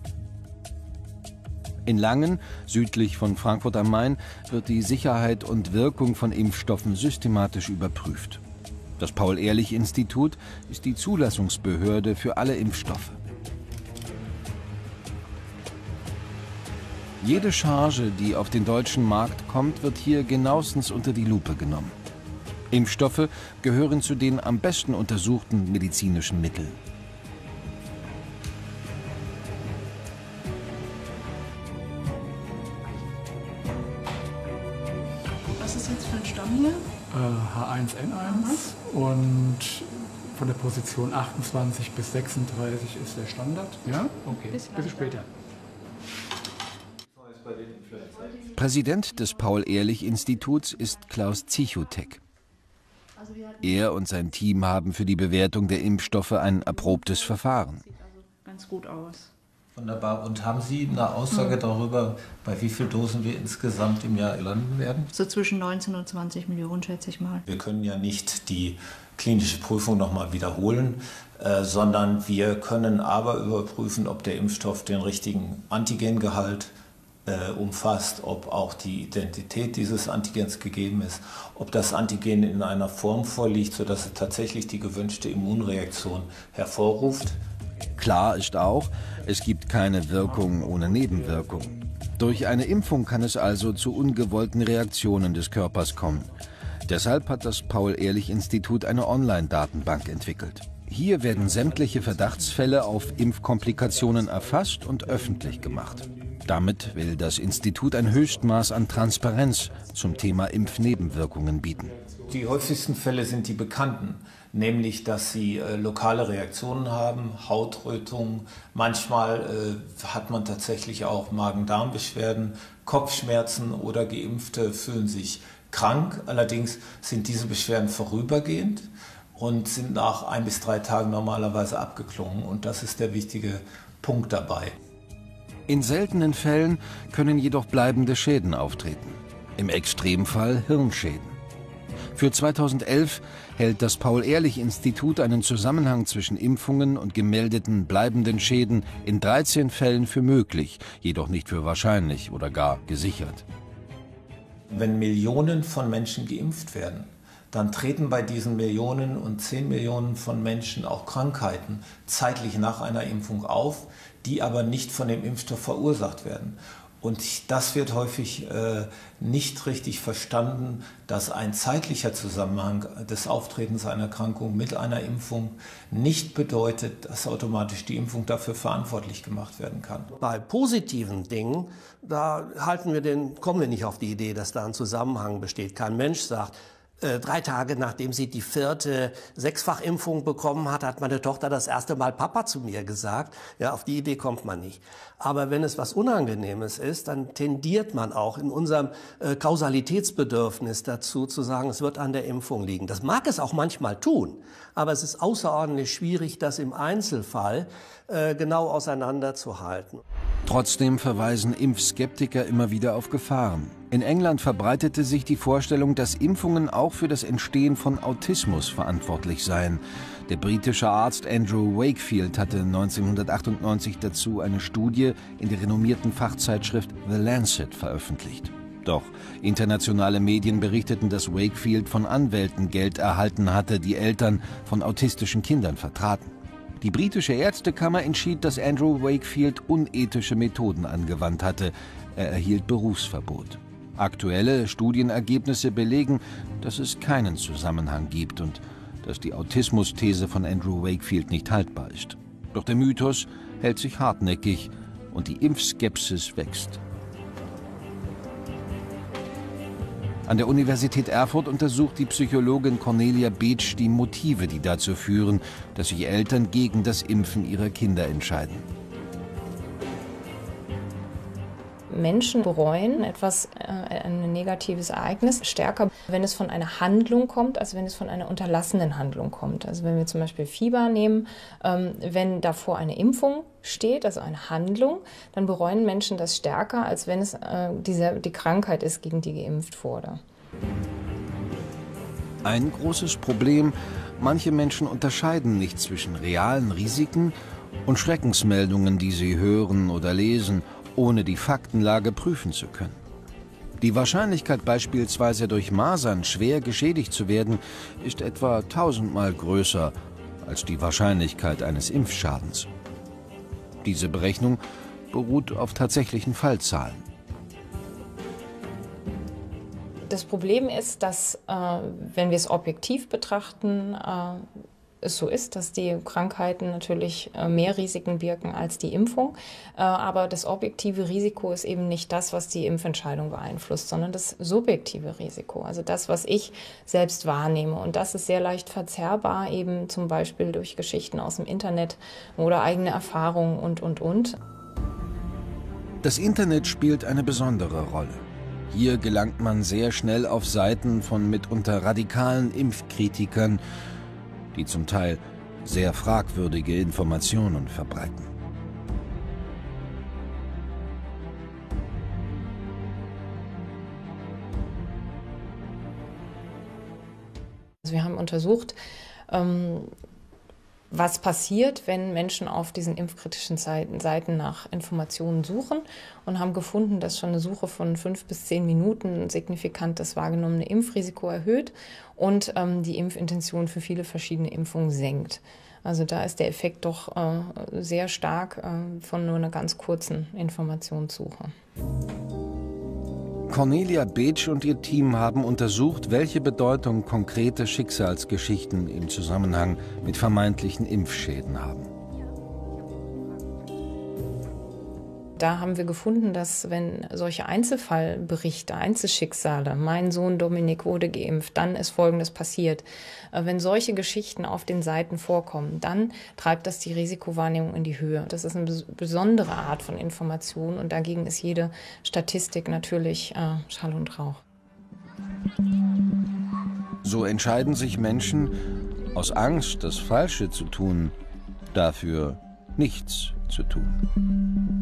In Langen, südlich von Frankfurt am Main, wird die Sicherheit und Wirkung von Impfstoffen systematisch überprüft. Das Paul-Ehrlich-Institut ist die Zulassungsbehörde für alle Impfstoffe. Jede Charge, die auf den deutschen Markt kommt, wird hier genauestens unter die Lupe genommen. Impfstoffe gehören zu den am besten untersuchten medizinischen Mitteln. Was ist jetzt für ein Stamm hier? H eins N eins und von der Position achtundzwanzig bis sechsunddreißig ist der Standard. Ja? Okay, bis später. Präsident des Paul-Ehrlich-Instituts ist Klaus Zichutek. Er und sein Team haben für die Bewertung der Impfstoffe ein erprobtes Verfahren. Sieht also ganz gut aus. Wunderbar. Und haben Sie eine Aussage mhm. darüber, bei wie vielen Dosen wir insgesamt im Jahr landen werden? So zwischen neunzehn und zwanzig Millionen, schätze ich mal. Wir können ja nicht die klinische Prüfung nochmal wiederholen, äh, sondern wir können aber überprüfen, ob der Impfstoff den richtigen Antigengehalt äh, umfasst, ob auch die Identität dieses Antigens gegeben ist, ob das Antigen in einer Form vorliegt, sodass es tatsächlich die gewünschte Immunreaktion hervorruft. Klar ist auch, es gibt keine Wirkung ohne Nebenwirkung. Durch eine Impfung kann es also zu ungewollten Reaktionen des Körpers kommen. Deshalb hat das Paul-Ehrlich-Institut eine Online-Datenbank entwickelt. Hier werden sämtliche Verdachtsfälle auf Impfkomplikationen erfasst und öffentlich gemacht. Damit will das Institut ein Höchstmaß an Transparenz zum Thema Impfnebenwirkungen bieten. Die häufigsten Fälle sind die bekannten, nämlich dass sie äh, lokale Reaktionen haben, Hautrötungen, manchmal äh, hat man tatsächlich auch Magen-Darm-Beschwerden, Kopfschmerzen oder Geimpfte fühlen sich krank. Allerdings sind diese Beschwerden vorübergehend und sind nach ein bis drei Tagen normalerweise abgeklungen, und das ist der wichtige Punkt dabei. In seltenen Fällen können jedoch bleibende Schäden auftreten, im Extremfall Hirnschäden. Für zweitausendelf hält das Paul-Ehrlich-Institut einen Zusammenhang zwischen Impfungen und gemeldeten bleibenden Schäden in dreizehn Fällen für möglich, jedoch nicht für wahrscheinlich oder gar gesichert. Wenn Millionen von Menschen geimpft werden, dann treten bei diesen Millionen und zehn Millionen von Menschen auch Krankheiten zeitlich nach einer Impfung auf, die aber nicht von dem Impfstoff verursacht werden. Und das wird häufig äh, nicht richtig verstanden, dass ein zeitlicher Zusammenhang des Auftretens einer Erkrankung mit einer Impfung nicht bedeutet, dass automatisch die Impfung dafür verantwortlich gemacht werden kann. Bei positiven Dingen, da halten wir den, kommen wir nicht auf die Idee, dass da ein Zusammenhang besteht. Kein Mensch sagt, Äh, drei Tage nachdem sie die vierte Sechsfachimpfung bekommen hat, hat meine Tochter das erste Mal Papa zu mir gesagt. Ja, auf die Idee kommt man nicht. Aber wenn es was Unangenehmes ist, dann tendiert man auch in unserem äh, Kausalitätsbedürfnis dazu, zu sagen, es wird an der Impfung liegen. Das mag es auch manchmal tun, aber es ist außerordentlich schwierig, das im Einzelfall äh, genau auseinanderzuhalten. Trotzdem verweisen Impfskeptiker immer wieder auf Gefahren. In England verbreitete sich die Vorstellung, dass Impfungen auch für das Entstehen von Autismus verantwortlich seien. Der britische Arzt Andrew Wakefield hatte neunzehnhundertachtundneunzig dazu eine Studie in der renommierten Fachzeitschrift The Lancet veröffentlicht. Doch internationale Medien berichteten, dass Wakefield von Anwälten Geld erhalten hatte, die Eltern von autistischen Kindern vertraten. Die britische Ärztekammer entschied, dass Andrew Wakefield unethische Methoden angewandt hatte. Er erhielt Berufsverbot. Aktuelle Studienergebnisse belegen, dass es keinen Zusammenhang gibt und dass die Autismus-These von Andrew Wakefield nicht haltbar ist. Doch der Mythos hält sich hartnäckig und die Impfskepsis wächst. An der Universität Erfurt untersucht die Psychologin Cornelia Beetsch die Motive, die dazu führen, dass sich Eltern gegen das Impfen ihrer Kinder entscheiden. Menschen bereuen etwas, äh, ein negatives Ereignis stärker, wenn es von einer Handlung kommt, als wenn es von einer unterlassenen Handlung kommt. Also wenn wir zum Beispiel Fieber nehmen, ähm, wenn davor eine Impfung steht, also eine Handlung, dann bereuen Menschen das stärker, als wenn es äh, diese, die Krankheit ist, gegen die geimpft wurde. Ein großes Problem: Manche Menschen unterscheiden nicht zwischen realen Risiken und Schreckensmeldungen, die sie hören oder lesen, ohne die Faktenlage prüfen zu können. Die Wahrscheinlichkeit, beispielsweise durch Masern schwer geschädigt zu werden, ist etwa tausendmal größer als die Wahrscheinlichkeit eines Impfschadens. Diese Berechnung beruht auf tatsächlichen Fallzahlen. Das Problem ist, dass, äh, wenn wir es objektiv betrachten, äh, es so ist, dass die Krankheiten natürlich mehr Risiken birgen als die Impfung. Aber das objektive Risiko ist eben nicht das, was die Impfentscheidung beeinflusst, sondern das subjektive Risiko. Also das, was ich selbst wahrnehme. Und das ist sehr leicht verzerrbar, eben zum Beispiel durch Geschichten aus dem Internet oder eigene Erfahrungen und, und, und. Das Internet spielt eine besondere Rolle. Hier gelangt man sehr schnell auf Seiten von mitunter radikalen Impfkritikern, die zum Teil sehr fragwürdige Informationen verbreiten. Also wir haben untersucht, ähm, was passiert, wenn Menschen auf diesen impfkritischen Seiten nach Informationen suchen, und haben gefunden, dass schon eine Suche von fünf bis zehn Minuten signifikant das wahrgenommene Impfrisiko erhöht und ähm, die Impfintention für viele verschiedene Impfungen senkt. Also da ist der Effekt doch äh, sehr stark äh, von nur einer ganz kurzen Informationssuche. Cornelia Beetsch und ihr Team haben untersucht, welche Bedeutung konkrete Schicksalsgeschichten im Zusammenhang mit vermeintlichen Impfschäden haben. Da haben wir gefunden, dass wenn solche Einzelfallberichte, Einzelschicksale, mein Sohn Dominik wurde geimpft, dann ist Folgendes passiert. Wenn solche Geschichten auf den Seiten vorkommen, dann treibt das die Risikowahrnehmung in die Höhe. Das ist eine besondere Art von Information und dagegen ist jede Statistik natürlich äh, Schall und Rauch. So entscheiden sich Menschen aus Angst, das Falsche zu tun, dafür nichts zu tun.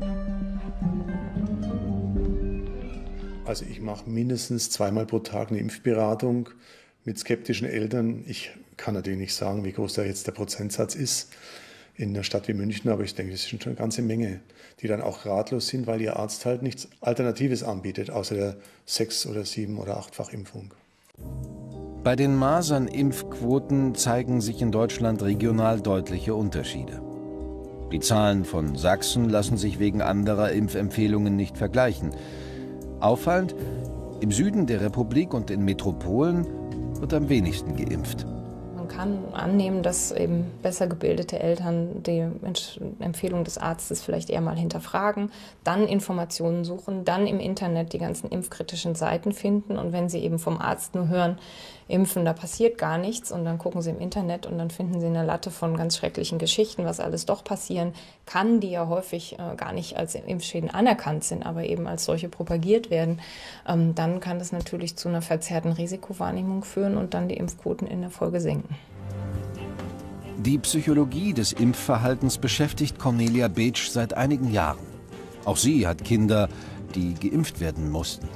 Also ich mache mindestens zweimal pro Tag eine Impfberatung mit skeptischen Eltern. Ich kann natürlich nicht sagen, wie groß da jetzt der Prozentsatz ist in einer Stadt wie München, aber ich denke, das ist schon eine ganze Menge, die dann auch ratlos sind, weil ihr Arzt halt nichts Alternatives anbietet, außer der sechs- oder sieben- oder achtfachimpfung. Bei den Masernimpfquoten zeigen sich in Deutschland regional deutliche Unterschiede. Die Zahlen von Sachsen lassen sich wegen anderer Impfempfehlungen nicht vergleichen. Auffallend, im Süden der Republik und in Metropolen wird am wenigsten geimpft. Man kann annehmen, dass eben besser gebildete Eltern die Empfehlung des Arztes vielleicht eher mal hinterfragen, dann Informationen suchen, dann im Internet die ganzen impfkritischen Seiten finden. Und wenn sie eben vom Arzt nur hören, impfen, da passiert gar nichts, und dann gucken sie im Internet und dann finden sie eine Latte von ganz schrecklichen Geschichten, was alles doch passieren kann, die ja häufig äh, gar nicht als Impfschäden anerkannt sind, aber eben als solche propagiert werden, ähm, dann kann das natürlich zu einer verzerrten Risikowahrnehmung führen und dann die Impfquoten in der Folge senken. Die Psychologie des Impfverhaltens beschäftigt Cornelia Beetsch seit einigen Jahren. Auch sie hat Kinder, die geimpft werden mussten.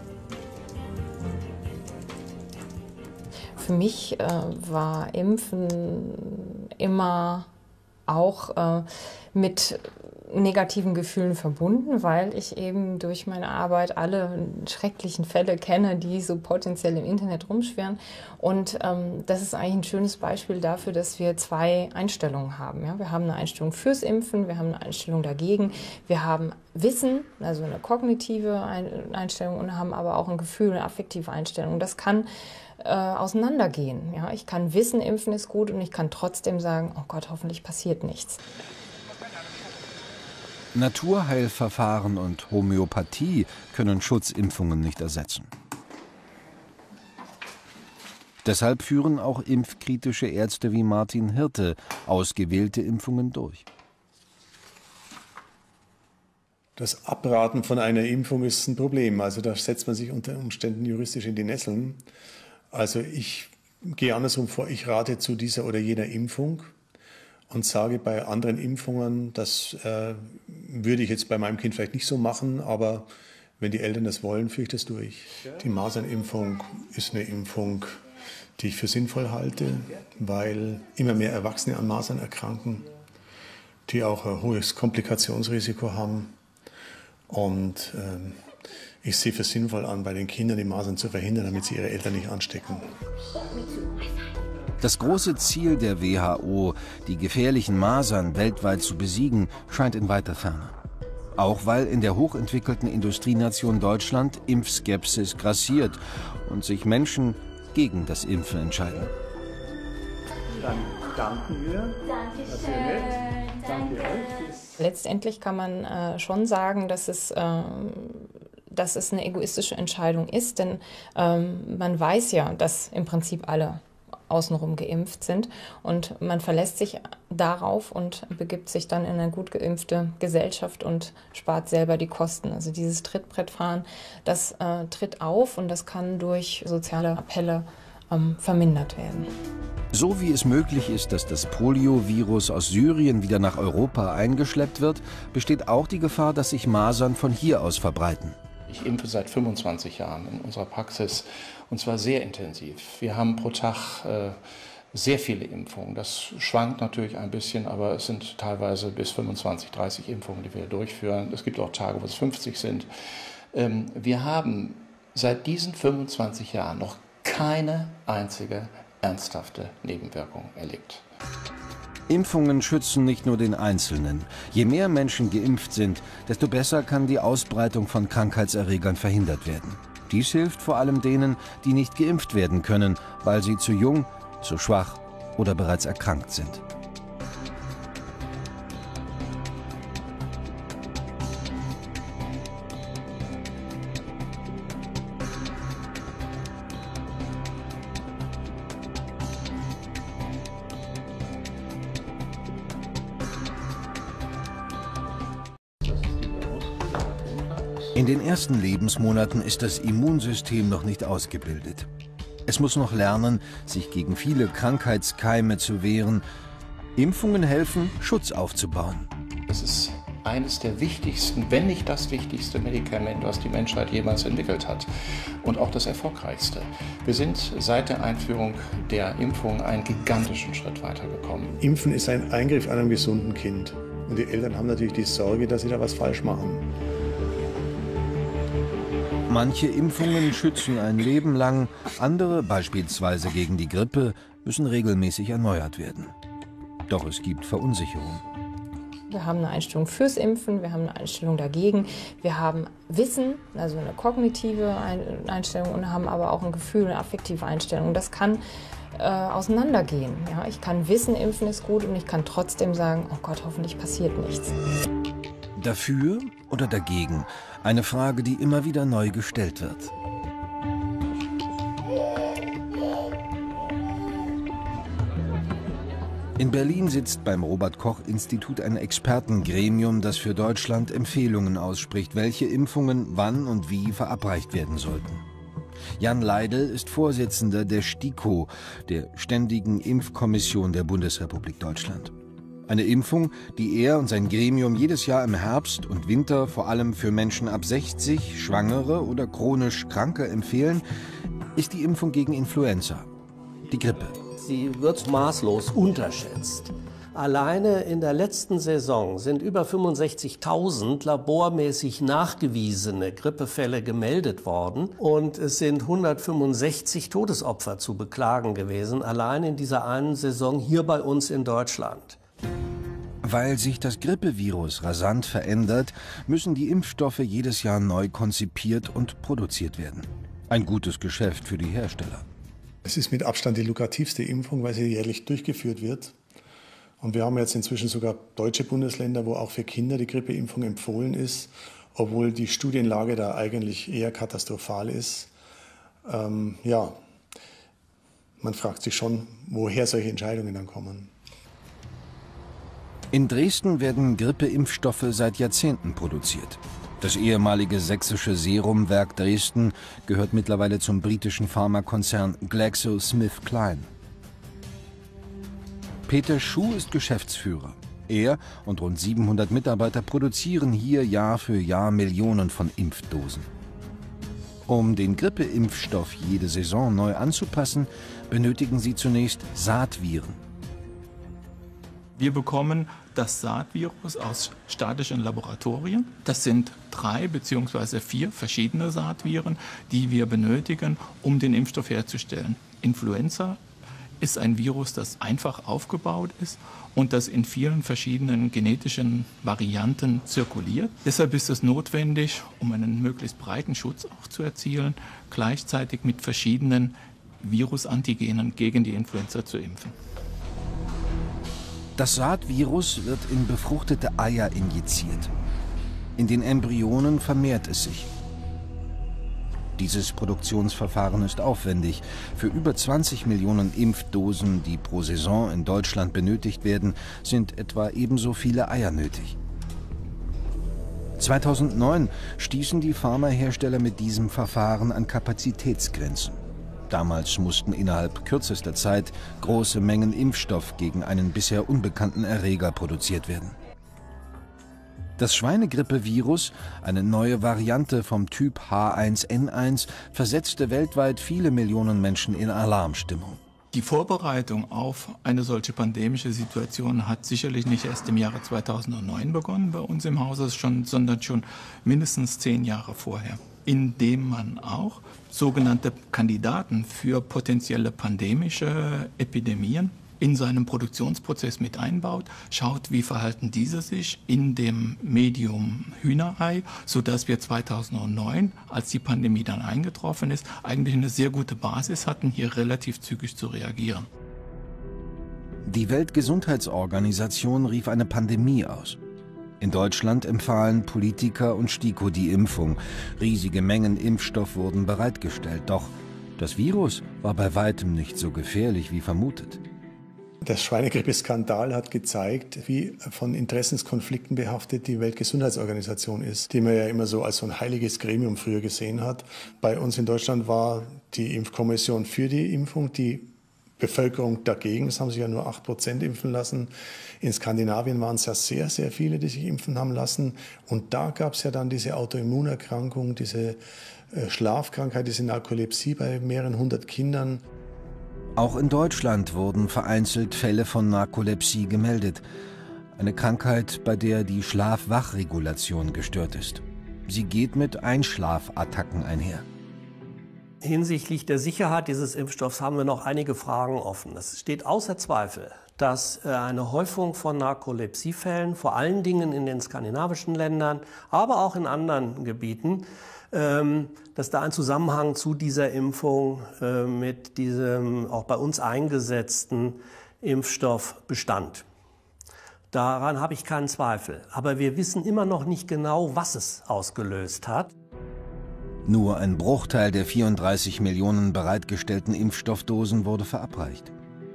Für mich äh, war Impfen immer auch äh, mit negativen Gefühlen verbunden, weil ich eben durch meine Arbeit alle schrecklichen Fälle kenne, die so potenziell im Internet rumschwirren. Und ähm, das ist eigentlich ein schönes Beispiel dafür, dass wir zwei Einstellungen haben. Ja? Wir haben eine Einstellung fürs Impfen, wir haben eine Einstellung dagegen. Wir haben Wissen, also eine kognitive Einstellung, und haben aber auch ein Gefühl, eine affektive Einstellung. Das kann äh, auseinandergehen. Ja? Ich kann wissen, Impfen ist gut, und ich kann trotzdem sagen, oh Gott, hoffentlich passiert nichts. Naturheilverfahren und Homöopathie können Schutzimpfungen nicht ersetzen. Deshalb führen auch impfkritische Ärzte wie Martin Hirte ausgewählte Impfungen durch. Das Abraten von einer Impfung ist ein Problem. Also da setzt man sich unter Umständen juristisch in die Nesseln. Also ich gehe andersrum vor, ich rate zu dieser oder jener Impfung und sage bei anderen Impfungen, das äh, würde ich jetzt bei meinem Kind vielleicht nicht so machen, aber wenn die Eltern das wollen, führe ich das durch. Die Masernimpfung ist eine Impfung, die ich für sinnvoll halte, weil immer mehr Erwachsene an Masern erkranken, die auch ein hohes Komplikationsrisiko haben. Und ähm, ich sehe für sinnvoll an, bei den Kindern die Masern zu verhindern, damit sie ihre Eltern nicht anstecken. Das große Ziel der W H O, die gefährlichen Masern weltweit zu besiegen, scheint in weiter Ferne. Auch weil in der hochentwickelten Industrienation Deutschland Impfskepsis grassiert und sich Menschen gegen das Impfen entscheiden. Dann danken wir. Dankeschön. Danke euch. Letztendlich kann man äh, schon sagen, dass es, äh, dass es eine egoistische Entscheidung ist, denn ähm, man weiß ja, dass im Prinzip alle außenrum geimpft sind, und man verlässt sich darauf und begibt sich dann in eine gut geimpfte Gesellschaft und spart selber die Kosten. Also dieses Trittbrettfahren, das äh, tritt auf, und das kann durch soziale Appelle ähm, vermindert werden. So wie es möglich ist, dass das Poliovirus aus Syrien wieder nach Europa eingeschleppt wird, besteht auch die Gefahr, dass sich Masern von hier aus verbreiten. Ich impfe seit fünfundzwanzig Jahren in unserer Praxis, und zwar sehr intensiv. Wir haben pro Tag äh, sehr viele Impfungen. Das schwankt natürlich ein bisschen, aber es sind teilweise bis fünfundzwanzig, dreißig Impfungen, die wir durchführen. Es gibt auch Tage, wo es fünfzig sind. Ähm, wir haben seit diesen fünfundzwanzig Jahren noch keine einzige ernsthafte Nebenwirkung erlebt. Impfungen schützen nicht nur den Einzelnen. Je mehr Menschen geimpft sind, desto besser kann die Ausbreitung von Krankheitserregern verhindert werden. Dies hilft vor allem denen, die nicht geimpft werden können, weil sie zu jung, zu schwach oder bereits erkrankt sind. In den ersten Lebensmonaten ist das Immunsystem noch nicht ausgebildet. Es muss noch lernen, sich gegen viele Krankheitskeime zu wehren. Impfungen helfen, Schutz aufzubauen. Es ist eines der wichtigsten, wenn nicht das wichtigste Medikament, was die Menschheit jemals entwickelt hat. Und auch das erfolgreichste. Wir sind seit der Einführung der Impfung einen gigantischen Schritt weitergekommen. Impfen ist ein Eingriff an einem gesunden Kind. Und die Eltern haben natürlich die Sorge, dass sie da was falsch machen. Manche Impfungen schützen ein Leben lang, andere, beispielsweise gegen die Grippe, müssen regelmäßig erneuert werden. Doch es gibt Verunsicherung. Wir haben eine Einstellung fürs Impfen, wir haben eine Einstellung dagegen. Wir haben Wissen, also eine kognitive Einstellung, und haben aber auch ein Gefühl, eine affektive Einstellung. Das kann äh, auseinandergehen. Ja? Ich kann wissen, Impfen ist gut, und ich kann trotzdem sagen, oh Gott, hoffentlich passiert nichts. Dafür oder dagegen? Eine Frage, die immer wieder neu gestellt wird. In Berlin sitzt beim Robert-Koch-Institut ein Expertengremium, das für Deutschland Empfehlungen ausspricht, welche Impfungen wann und wie verabreicht werden sollten. Jan Leidl ist Vorsitzender der STIKO, der Ständigen Impfkommission der Bundesrepublik Deutschland. Eine Impfung, die er und sein Gremium jedes Jahr im Herbst und Winter vor allem für Menschen ab sechzig, Schwangere oder chronisch Kranke empfehlen, ist die Impfung gegen Influenza, die Grippe. Sie wird maßlos unterschätzt. Alleine in der letzten Saison sind über fünfundsechzigtausend labormäßig nachgewiesene Grippefälle gemeldet worden, und es sind hundertfünfundsechzig Todesopfer zu beklagen gewesen, allein in dieser einen Saison hier bei uns in Deutschland. Weil sich das Grippevirus rasant verändert, müssen die Impfstoffe jedes Jahr neu konzipiert und produziert werden. Ein gutes Geschäft für die Hersteller. Es ist mit Abstand die lukrativste Impfung, weil sie jährlich durchgeführt wird. Und wir haben jetzt inzwischen sogar deutsche Bundesländer, wo auch für Kinder die Grippeimpfung empfohlen ist, obwohl die Studienlage da eigentlich eher katastrophal ist. Ähm, ja, man fragt sich schon, woher solche Entscheidungen dann kommen. In Dresden werden Grippeimpfstoffe seit Jahrzehnten produziert. Das ehemalige sächsische Serumwerk Dresden gehört mittlerweile zum britischen Pharmakonzern GlaxoSmithKline. Peter Schuh ist Geschäftsführer. Er und rund siebenhundert Mitarbeiter produzieren hier Jahr für Jahr Millionen von Impfdosen. Um den Grippeimpfstoff jede Saison neu anzupassen, benötigen sie zunächst Saatviren. Wir bekommen das Saatvirus aus statischen Laboratorien. Das sind drei bzw. vier verschiedene Saatviren, die wir benötigen, um den Impfstoff herzustellen. Influenza ist ein Virus, das einfach aufgebaut ist und das in vielen verschiedenen genetischen Varianten zirkuliert. Deshalb ist es notwendig, um einen möglichst breiten Schutz auch zu erzielen, gleichzeitig mit verschiedenen Virusantigenen gegen die Influenza zu impfen. Das Saatvirus wird in befruchtete Eier injiziert. In den Embryonen vermehrt es sich. Dieses Produktionsverfahren ist aufwendig. Für über zwanzig Millionen Impfdosen, die pro Saison in Deutschland benötigt werden, sind etwa ebenso viele Eier nötig. zweitausendneun stießen die Pharmahersteller mit diesem Verfahren an Kapazitätsgrenzen. Damals mussten innerhalb kürzester Zeit große Mengen Impfstoff gegen einen bisher unbekannten Erreger produziert werden. Das Schweinegrippevirus, eine neue Variante vom Typ H eins N eins, versetzte weltweit viele Millionen Menschen in Alarmstimmung. Die Vorbereitung auf eine solche pandemische Situation hat sicherlich nicht erst im Jahre zweitausendneun begonnen bei uns im Haus, schon, sondern schon mindestens zehn Jahre vorher, indem man auch sogenannte Kandidaten für potenzielle pandemische Epidemien in seinem Produktionsprozess mit einbaut, schaut, wie verhalten diese sich in dem Medium Hühnerei, sodass wir zweitausendneun, als die Pandemie dann eingetroffen ist, eigentlich eine sehr gute Basis hatten, hier relativ zügig zu reagieren. Die Weltgesundheitsorganisation rief eine Pandemie aus. In Deutschland empfahlen Politiker und STIKO die Impfung. Riesige Mengen Impfstoff wurden bereitgestellt. Doch das Virus war bei weitem nicht so gefährlich wie vermutet. Der Schweinegrippe-Skandal hat gezeigt, wie von Interessenskonflikten behaftet die Weltgesundheitsorganisation ist, die man ja immer so als so ein heiliges Gremium früher gesehen hat. Bei uns in Deutschland war die Impfkommission für die Impfung, die Bevölkerung dagegen. Es haben sich ja nur acht Prozent impfen lassen. In Skandinavien waren es ja sehr, sehr viele, die sich impfen haben lassen. Und da gab es ja dann diese Autoimmunerkrankung, diese Schlafkrankheit, diese Narkolepsie bei mehreren hundert Kindern. Auch in Deutschland wurden vereinzelt Fälle von Narkolepsie gemeldet. Eine Krankheit, bei der die Schlaf-Wach-Regulation gestört ist. Sie geht mit Einschlafattacken einher. Hinsichtlich der Sicherheit dieses Impfstoffs haben wir noch einige Fragen offen. Es steht außer Zweifel, dass eine Häufung von Narkolepsiefällen, vor allen Dingen in den skandinavischen Ländern, aber auch in anderen Gebieten, dass da ein Zusammenhang zu dieser Impfung mit diesem auch bei uns eingesetzten Impfstoff bestand. Daran habe ich keinen Zweifel. Aber wir wissen immer noch nicht genau, was es ausgelöst hat. Nur ein Bruchteil der vierunddreißig Millionen bereitgestellten Impfstoffdosen wurde verabreicht.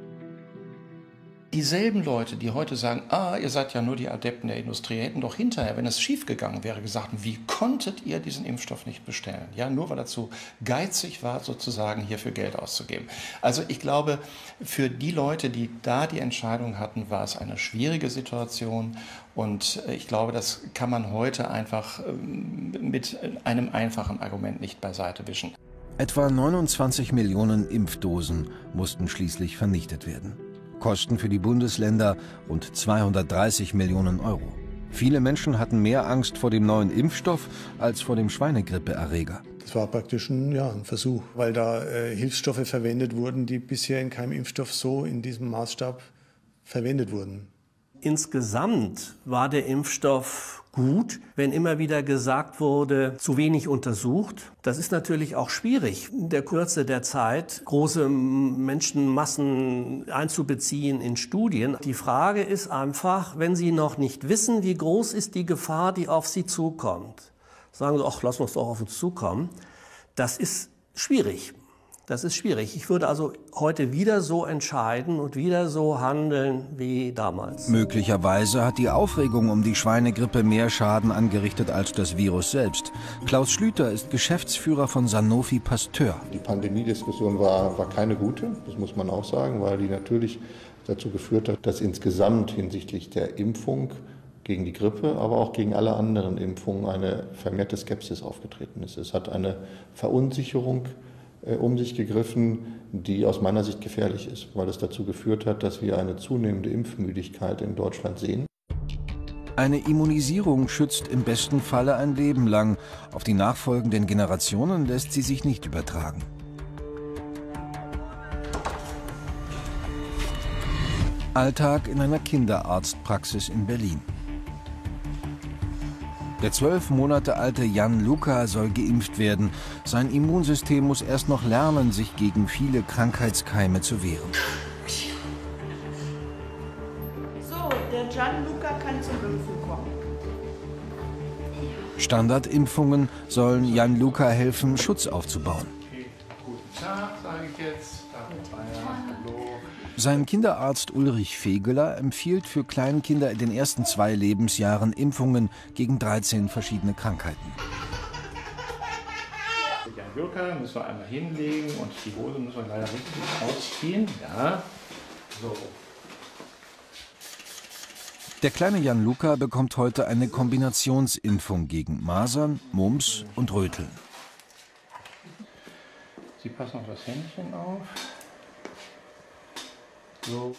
Dieselben Leute, die heute sagen, ah, ihr seid ja nur die Adepten der Industrie, hätten doch hinterher, wenn es schiefgegangen wäre, gesagt, wie konntet ihr diesen Impfstoff nicht bestellen? Ja, nur weil er zu geizig war, sozusagen hierfür Geld auszugeben. Also ich glaube, für die Leute, die da die Entscheidung hatten, war es eine schwierige Situation. Und ich glaube, das kann man heute einfach mit einem einfachen Argument nicht beiseite wischen. Etwa neunundzwanzig Millionen Impfdosen mussten schließlich vernichtet werden. Kosten für die Bundesländer rund zweihundertdreißig Millionen Euro. Viele Menschen hatten mehr Angst vor dem neuen Impfstoff als vor dem Schweinegrippeerreger. Das war praktisch ein, ja, ein Versuch, weil da äh, Hilfsstoffe verwendet wurden, die bisher in keinem Impfstoff so in diesem Maßstab verwendet wurden. Insgesamt war der Impfstoff gut, wenn immer wieder gesagt wurde, zu wenig untersucht. Das ist natürlich auch schwierig, in der Kürze der Zeit große Menschenmassen einzubeziehen in Studien. Die Frage ist einfach, wenn Sie noch nicht wissen, wie groß ist die Gefahr, die auf Sie zukommt, sagen Sie, ach, lass uns doch auf uns zukommen. Das ist schwierig. Das ist schwierig. Ich würde also heute wieder so entscheiden und wieder so handeln wie damals. Möglicherweise hat die Aufregung um die Schweinegrippe mehr Schaden angerichtet als das Virus selbst. Klaus Schlüter ist Geschäftsführer von Sanofi Pasteur. Die Pandemiediskussion war, war keine gute, das muss man auch sagen, weil die natürlich dazu geführt hat, dass insgesamt hinsichtlich der Impfung gegen die Grippe, aber auch gegen alle anderen Impfungen eine vermehrte Skepsis aufgetreten ist. Es hat eine Verunsicherung um sich gegriffen, die aus meiner Sicht gefährlich ist, weil es dazu geführt hat, dass wir eine zunehmende Impfmüdigkeit in Deutschland sehen. Eine Immunisierung schützt im besten Falle ein Leben lang. Auf die nachfolgenden Generationen lässt sie sich nicht übertragen. Alltag in einer Kinderarztpraxis in Berlin. Der zwölf Monate alte Jan Luca soll geimpft werden. Sein Immunsystem muss erst noch lernen, sich gegen viele Krankheitskeime zu wehren. So, der Jan Luca kann zum Impfen kommen. Standardimpfungen sollen Jan Luca helfen, Schutz aufzubauen. Okay. Guten Tag, sage ich jetzt. Hallo. Sein Kinderarzt Ulrich Fegeler empfiehlt für Kleinkinder in den ersten zwei Lebensjahren Impfungen gegen dreizehn verschiedene Krankheiten. Jan Luca müssen wir einmal hinlegen und die Hose müssen wir leider richtig ausziehen. Ja. So. Der kleine Jan Luca bekommt heute eine Kombinationsimpfung gegen Masern, Mumps und Röteln. Sie passen auf das Händchen auf. So.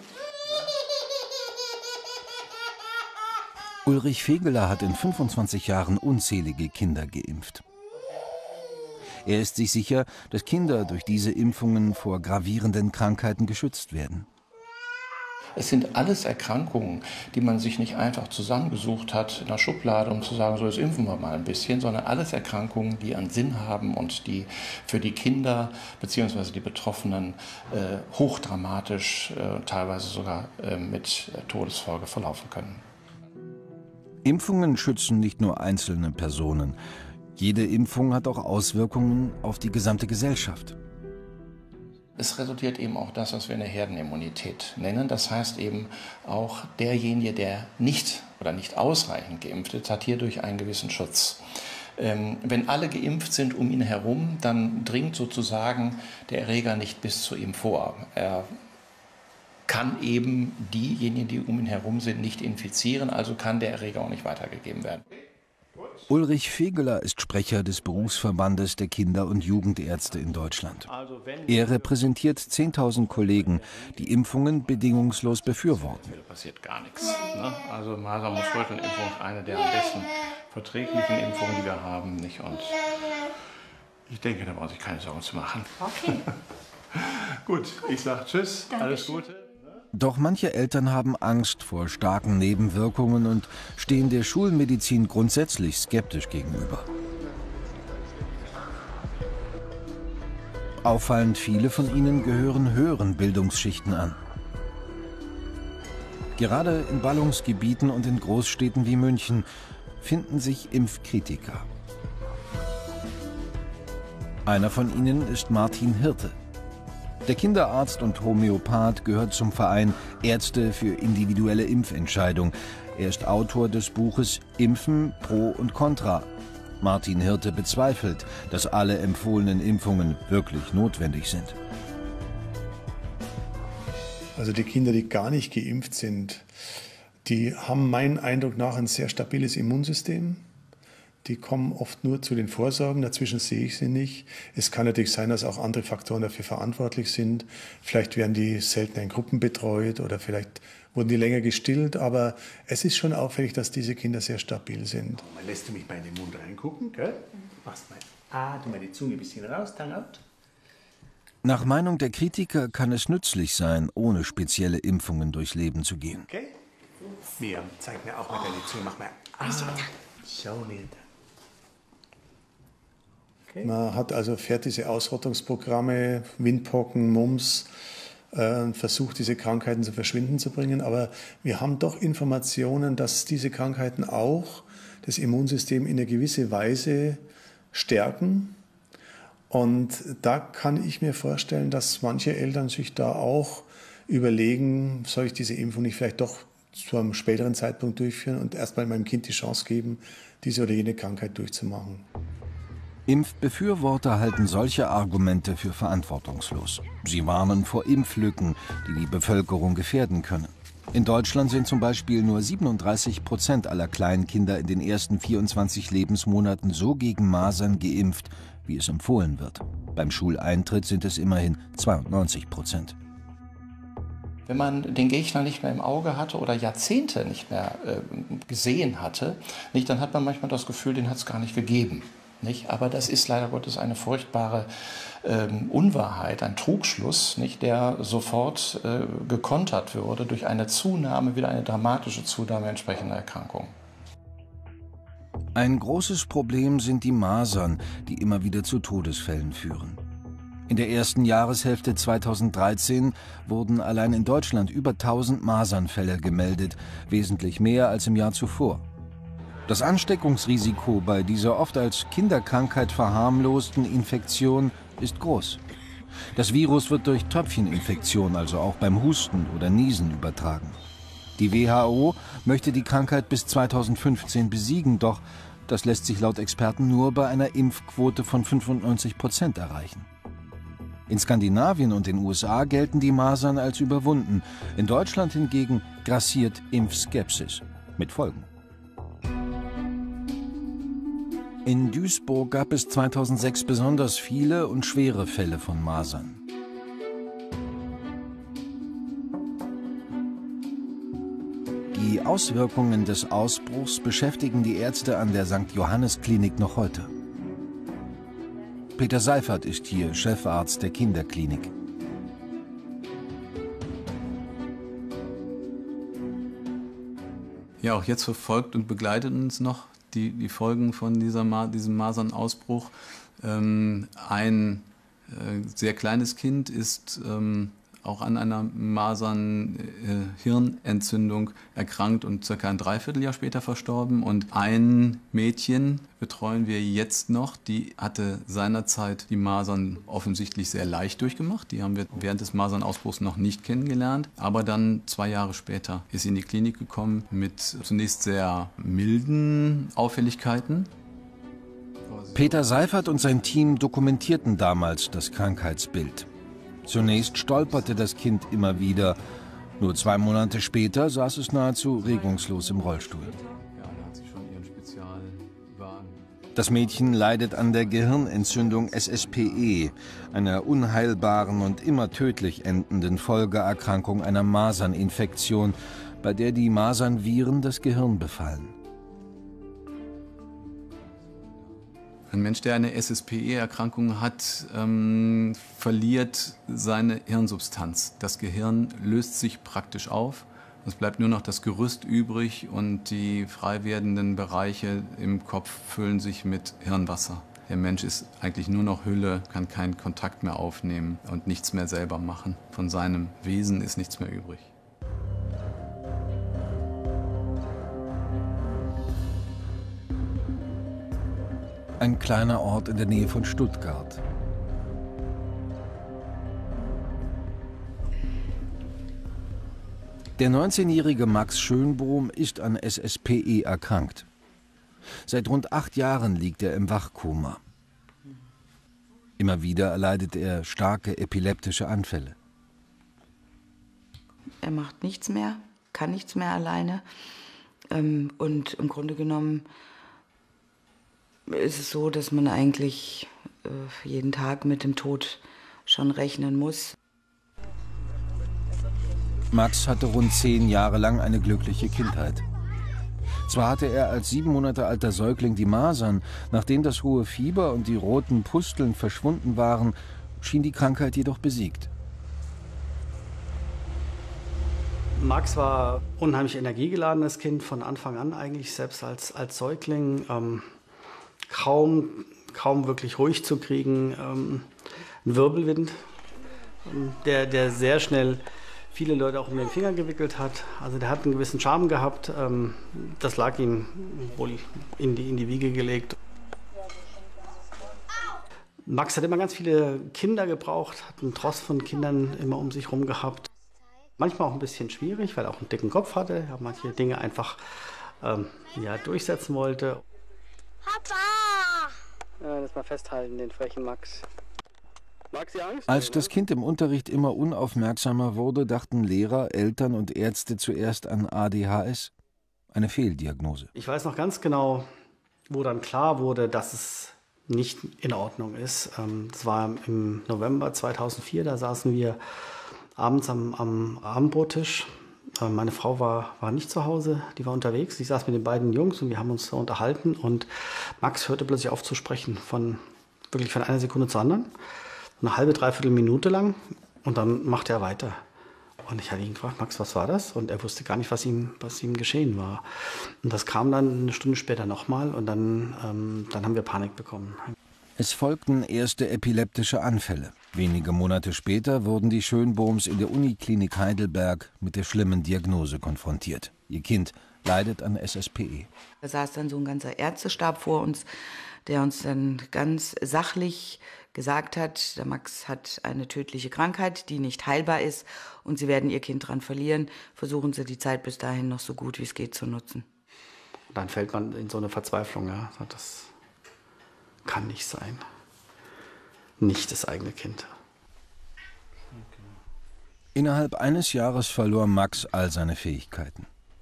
Ulrich Fegeler hat in fünfundzwanzig Jahren unzählige Kinder geimpft. Er ist sich sicher, dass Kinder durch diese Impfungen vor gravierenden Krankheiten geschützt werden. Es sind alles Erkrankungen, die man sich nicht einfach zusammengesucht hat in der Schublade, um zu sagen, so jetzt impfen wir mal ein bisschen, sondern alles Erkrankungen, die einen Sinn haben und die für die Kinder bzw. die Betroffenen äh, hochdramatisch, äh, teilweise sogar äh, mit Todesfolge verlaufen können. Impfungen schützen nicht nur einzelne Personen. Jede Impfung hat auch Auswirkungen auf die gesamte Gesellschaft. Es resultiert eben auch das, was wir eine Herdenimmunität nennen. Das heißt eben auch derjenige, der nicht oder nicht ausreichend geimpft ist, hat hierdurch einen gewissen Schutz. Ähm, wenn alle geimpft sind um ihn herum, dann dringt sozusagen der Erreger nicht bis zu ihm vor. Er kann eben diejenigen, die um ihn herum sind, nicht infizieren, also kann der Erreger auch nicht weitergegeben werden. Ulrich Fegeler ist Sprecher des Berufsverbandes der Kinder- und Jugendärzte in Deutschland. Er repräsentiert zehntausend Kollegen, die Impfungen bedingungslos befürworten. Da passiert gar nichts. Ne? Also Masern-Röteln-Impfung ist eine der am besten verträglichen Impfungen, die wir haben. Nicht? Und ich denke, da braucht sich keine Sorgen zu machen. Okay. Gut, ich sage Tschüss, Dankeschön. alles Gute. Doch manche Eltern haben Angst vor starken Nebenwirkungen und stehen der Schulmedizin grundsätzlich skeptisch gegenüber. Auffallend viele von ihnen gehören höheren Bildungsschichten an. Gerade in Ballungsgebieten und in Großstädten wie München finden sich Impfkritiker. Einer von ihnen ist Martin Hirte. Der Kinderarzt und Homöopath gehört zum Verein Ärzte für individuelle Impfentscheidung. Er ist Autor des Buches Impfen Pro und Contra. Martin Hirte bezweifelt, dass alle empfohlenen Impfungen wirklich notwendig sind. Also die Kinder, die gar nicht geimpft sind, die haben meinen Eindruck nach ein sehr stabiles Immunsystem. Die kommen oft nur zu den Vorsorgen, dazwischen sehe ich sie nicht. Es kann natürlich sein, dass auch andere Faktoren dafür verantwortlich sind. Vielleicht werden die seltener in Gruppen betreut oder vielleicht wurden die länger gestillt. Aber es ist schon auffällig, dass diese Kinder sehr stabil sind. Mal lässt du mich mal in den Mund reingucken, gell? Machst mal, ah, du mal die Zunge ein bisschen raus, tongue out. Nach Meinung der Kritiker kann es nützlich sein, ohne spezielle Impfungen durchs Leben zu gehen. Okay? Miriam, zeig mir auch mal deine Zunge. Mach mal, ah, schau mir da. Man hat also fährt diese Ausrottungsprogramme, Windpocken, Mumps, äh, versucht diese Krankheiten zu verschwinden zu bringen. Aber wir haben doch Informationen, dass diese Krankheiten auch das Immunsystem in eine gewisse Weise stärken. Und da kann ich mir vorstellen, dass manche Eltern sich da auch überlegen, soll ich diese Impfung nicht vielleicht doch zu einem späteren Zeitpunkt durchführen und erstmal meinem Kind die Chance geben, diese oder jene Krankheit durchzumachen. Impfbefürworter halten solche Argumente für verantwortungslos. Sie warnen vor Impflücken, die die Bevölkerung gefährden können. In Deutschland sind zum Beispiel nur siebenunddreißig Prozent aller Kleinkinder in den ersten vierundzwanzig Lebensmonaten so gegen Masern geimpft, wie es empfohlen wird. Beim Schuleintritt sind es immerhin zweiundneunzig Prozent. Wenn man den Gegner nicht mehr im Auge hatte oder Jahrzehnte nicht mehr äh, gesehen hatte, nicht, dann hat man manchmal das Gefühl, den hat es gar nicht gegeben. Nicht? Aber das ist leider Gottes eine furchtbare ähm, Unwahrheit, ein Trugschluss, nicht? Der sofort äh, gekontert würde durch eine Zunahme, wieder eine dramatische Zunahme entsprechender Erkrankungen. Ein großes Problem sind die Masern, die immer wieder zu Todesfällen führen. In der ersten Jahreshälfte zweitausenddreizehn wurden allein in Deutschland über tausend Masernfälle gemeldet, wesentlich mehr als im Jahr zuvor. Das Ansteckungsrisiko bei dieser oft als Kinderkrankheit verharmlosten Infektion ist groß. Das Virus wird durch Tröpfcheninfektion, also auch beim Husten oder Niesen, übertragen. Die W H O möchte die Krankheit bis zweitausendfünfzehn besiegen, doch das lässt sich laut Experten nur bei einer Impfquote von fünfundneunzig Prozent erreichen. In Skandinavien und den U S A gelten die Masern als überwunden. In Deutschland hingegen grassiert Impfskepsis. Mit Folgen. In Duisburg gab es zweitausendsechs besonders viele und schwere Fälle von Masern. Die Auswirkungen des Ausbruchs beschäftigen die Ärzte an der Sankt Johannes Klinik noch heute. Peter Seifert ist hier Chefarzt der Kinderklinik. Ja, auch jetzt verfolgt und begleitet uns noch die, die Folgen von dieser Ma diesem Masernausbruch. Ähm, ein äh, sehr kleines Kind ist ähm, auch an einer Masern-Hirnentzündung erkrankt und circa ein Dreivierteljahr später verstorben. Und ein Mädchen betreuen wir jetzt noch, die hatte seinerzeit die Masern offensichtlich sehr leicht durchgemacht. Die haben wir während des Masernausbruchs noch nicht kennengelernt. Aber dann zwei Jahre später ist sie in die Klinik gekommen mit zunächst sehr milden Auffälligkeiten. Peter Seifert und sein Team dokumentierten damals das Krankheitsbild. Zunächst stolperte das Kind immer wieder. Nur zwei Monate später saß es nahezu regungslos im Rollstuhl. Das Mädchen leidet an der Gehirnentzündung S S P E, einer unheilbaren und immer tödlich endenden Folgeerkrankung einer Maserninfektion, bei der die Masernviren das Gehirn befallen. Ein Mensch, der eine S S P E-Erkrankung hat, ähm, verliert seine Hirnsubstanz. Das Gehirn löst sich praktisch auf. Es bleibt nur noch das Gerüst übrig und die frei werdenden Bereiche im Kopf füllen sich mit Hirnwasser. Der Mensch ist eigentlich nur noch Hülle, kann keinen Kontakt mehr aufnehmen und nichts mehr selber machen. Von seinem Wesen ist nichts mehr übrig. Ein kleiner Ort in der Nähe von Stuttgart. Der neunzehnjährige Max Schönbohm ist an S S P E erkrankt. Seit rund acht Jahren liegt er im Wachkoma. Immer wieder erleidet er starke epileptische Anfälle. Er macht nichts mehr, kann nichts mehr alleine. Und im Grunde genommen ist es so, dass man eigentlich jeden Tag mit dem Tod schon rechnen muss. Max hatte rund zehn Jahre lang eine glückliche Kindheit. Zwar hatte er als sieben Monate alter Säugling die Masern, nachdem das hohe Fieber und die roten Pusteln verschwunden waren, schien die Krankheit jedoch besiegt. Max war unheimlich energiegeladenes Kind von Anfang an eigentlich, selbst als, als Säugling. Ähm, kaum, kaum wirklich ruhig zu kriegen. Ähm, ein Wirbelwind, ähm, der, der sehr schnell viele Leute auch um den Finger gewickelt hat. Also der hat einen gewissen Charme gehabt. Ähm, das lag ihm wohl in die, in die Wiege gelegt. Max hat immer ganz viele Kinder gebraucht, hat einen Tross von Kindern immer um sich herum gehabt. Manchmal auch ein bisschen schwierig, weil er auch einen dicken Kopf hatte. Er manche Dinge einfach ähm, ja, durchsetzen wollte. Papa! Ja, das mal festhalten, den frechen Max. Max, Angst? Als das Kind im Unterricht immer unaufmerksamer wurde, dachten Lehrer, Eltern und Ärzte zuerst an A D H S. Eine Fehldiagnose. Ich weiß noch ganz genau, wo dann klar wurde, dass es nicht in Ordnung ist. Das war im November zweitausendvier, da saßen wir abends am, am Abendbrottisch. Meine Frau war, war nicht zu Hause, die war unterwegs. Ich saß mit den beiden Jungs und wir haben uns da unterhalten und Max hörte plötzlich auf zu sprechen, von, wirklich von einer Sekunde zur anderen. Eine halbe, dreiviertel Minute lang und dann machte er weiter. Und ich hatte ihn gefragt, Max, was war das? Und er wusste gar nicht, was ihm, was ihm geschehen war. Und das kam dann eine Stunde später nochmal und dann, ähm, dann haben wir Panik bekommen. Es folgten erste epileptische Anfälle. Wenige Monate später wurden die Schönbohms in der Uniklinik Heidelberg mit der schlimmen Diagnose konfrontiert. Ihr Kind leidet an S S P E. Da saß dann so ein ganzer Ärztestab vor uns, der uns dann ganz sachlich gesagt hat, der Max hat eine tödliche Krankheit, die nicht heilbar ist und Sie werden Ihr Kind dran verlieren. Versuchen Sie die Zeit bis dahin noch so gut wie es geht zu nutzen. Dann fällt man in so eine Verzweiflung, ja, das kann nicht sein. Nicht das eigene Kind. Innerhalb eines Jahres verlor Max all seine Fähigkeiten.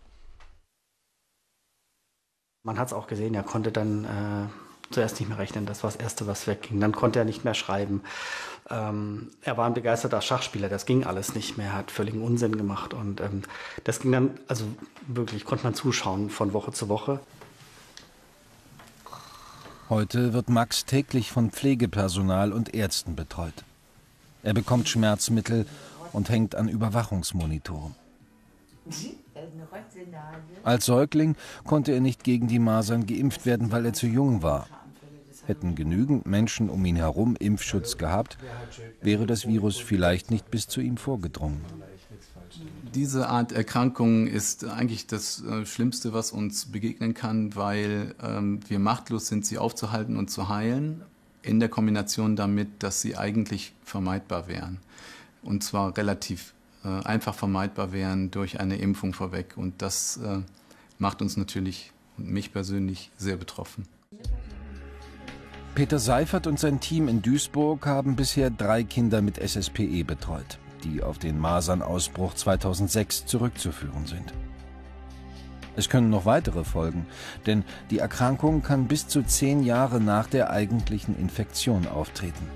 Man hat es auch gesehen, er konnte dann äh, zuerst nicht mehr rechnen, das war das Erste, was wegging. Dann konnte er nicht mehr schreiben. Ähm, er war ein begeisterter Schachspieler, das ging alles nicht mehr, er hat völligen Unsinn gemacht. Und ähm, das ging dann, also wirklich, konnte man zuschauen von Woche zu Woche. Heute wird Max täglich von Pflegepersonal und Ärzten betreut. Er bekommt Schmerzmittel und hängt an Überwachungsmonitoren. Als Säugling konnte er nicht gegen die Masern geimpft werden, weil er zu jung war. Hätten genügend Menschen um ihn herum Impfschutz gehabt, wäre das Virus vielleicht nicht bis zu ihm vorgedrungen. Diese Art Erkrankung ist eigentlich das äh, Schlimmste, was uns begegnen kann, weil ähm, wir machtlos sind, sie aufzuhalten und zu heilen, in der Kombination damit, dass sie eigentlich vermeidbar wären. Und zwar relativ äh, einfach vermeidbar wären durch eine Impfung vorweg. Und das äh, macht uns natürlich und mich persönlich sehr betroffen. Peter Seifert und sein Team in Duisburg haben bisher drei Kinder mit S S P E betreut, die auf den Masernausbruch zweitausendsechs zurückzuführen sind. Es können noch weitere folgen, denn die Erkrankung kann bis zu zehn Jahre nach der eigentlichen Infektion auftreten.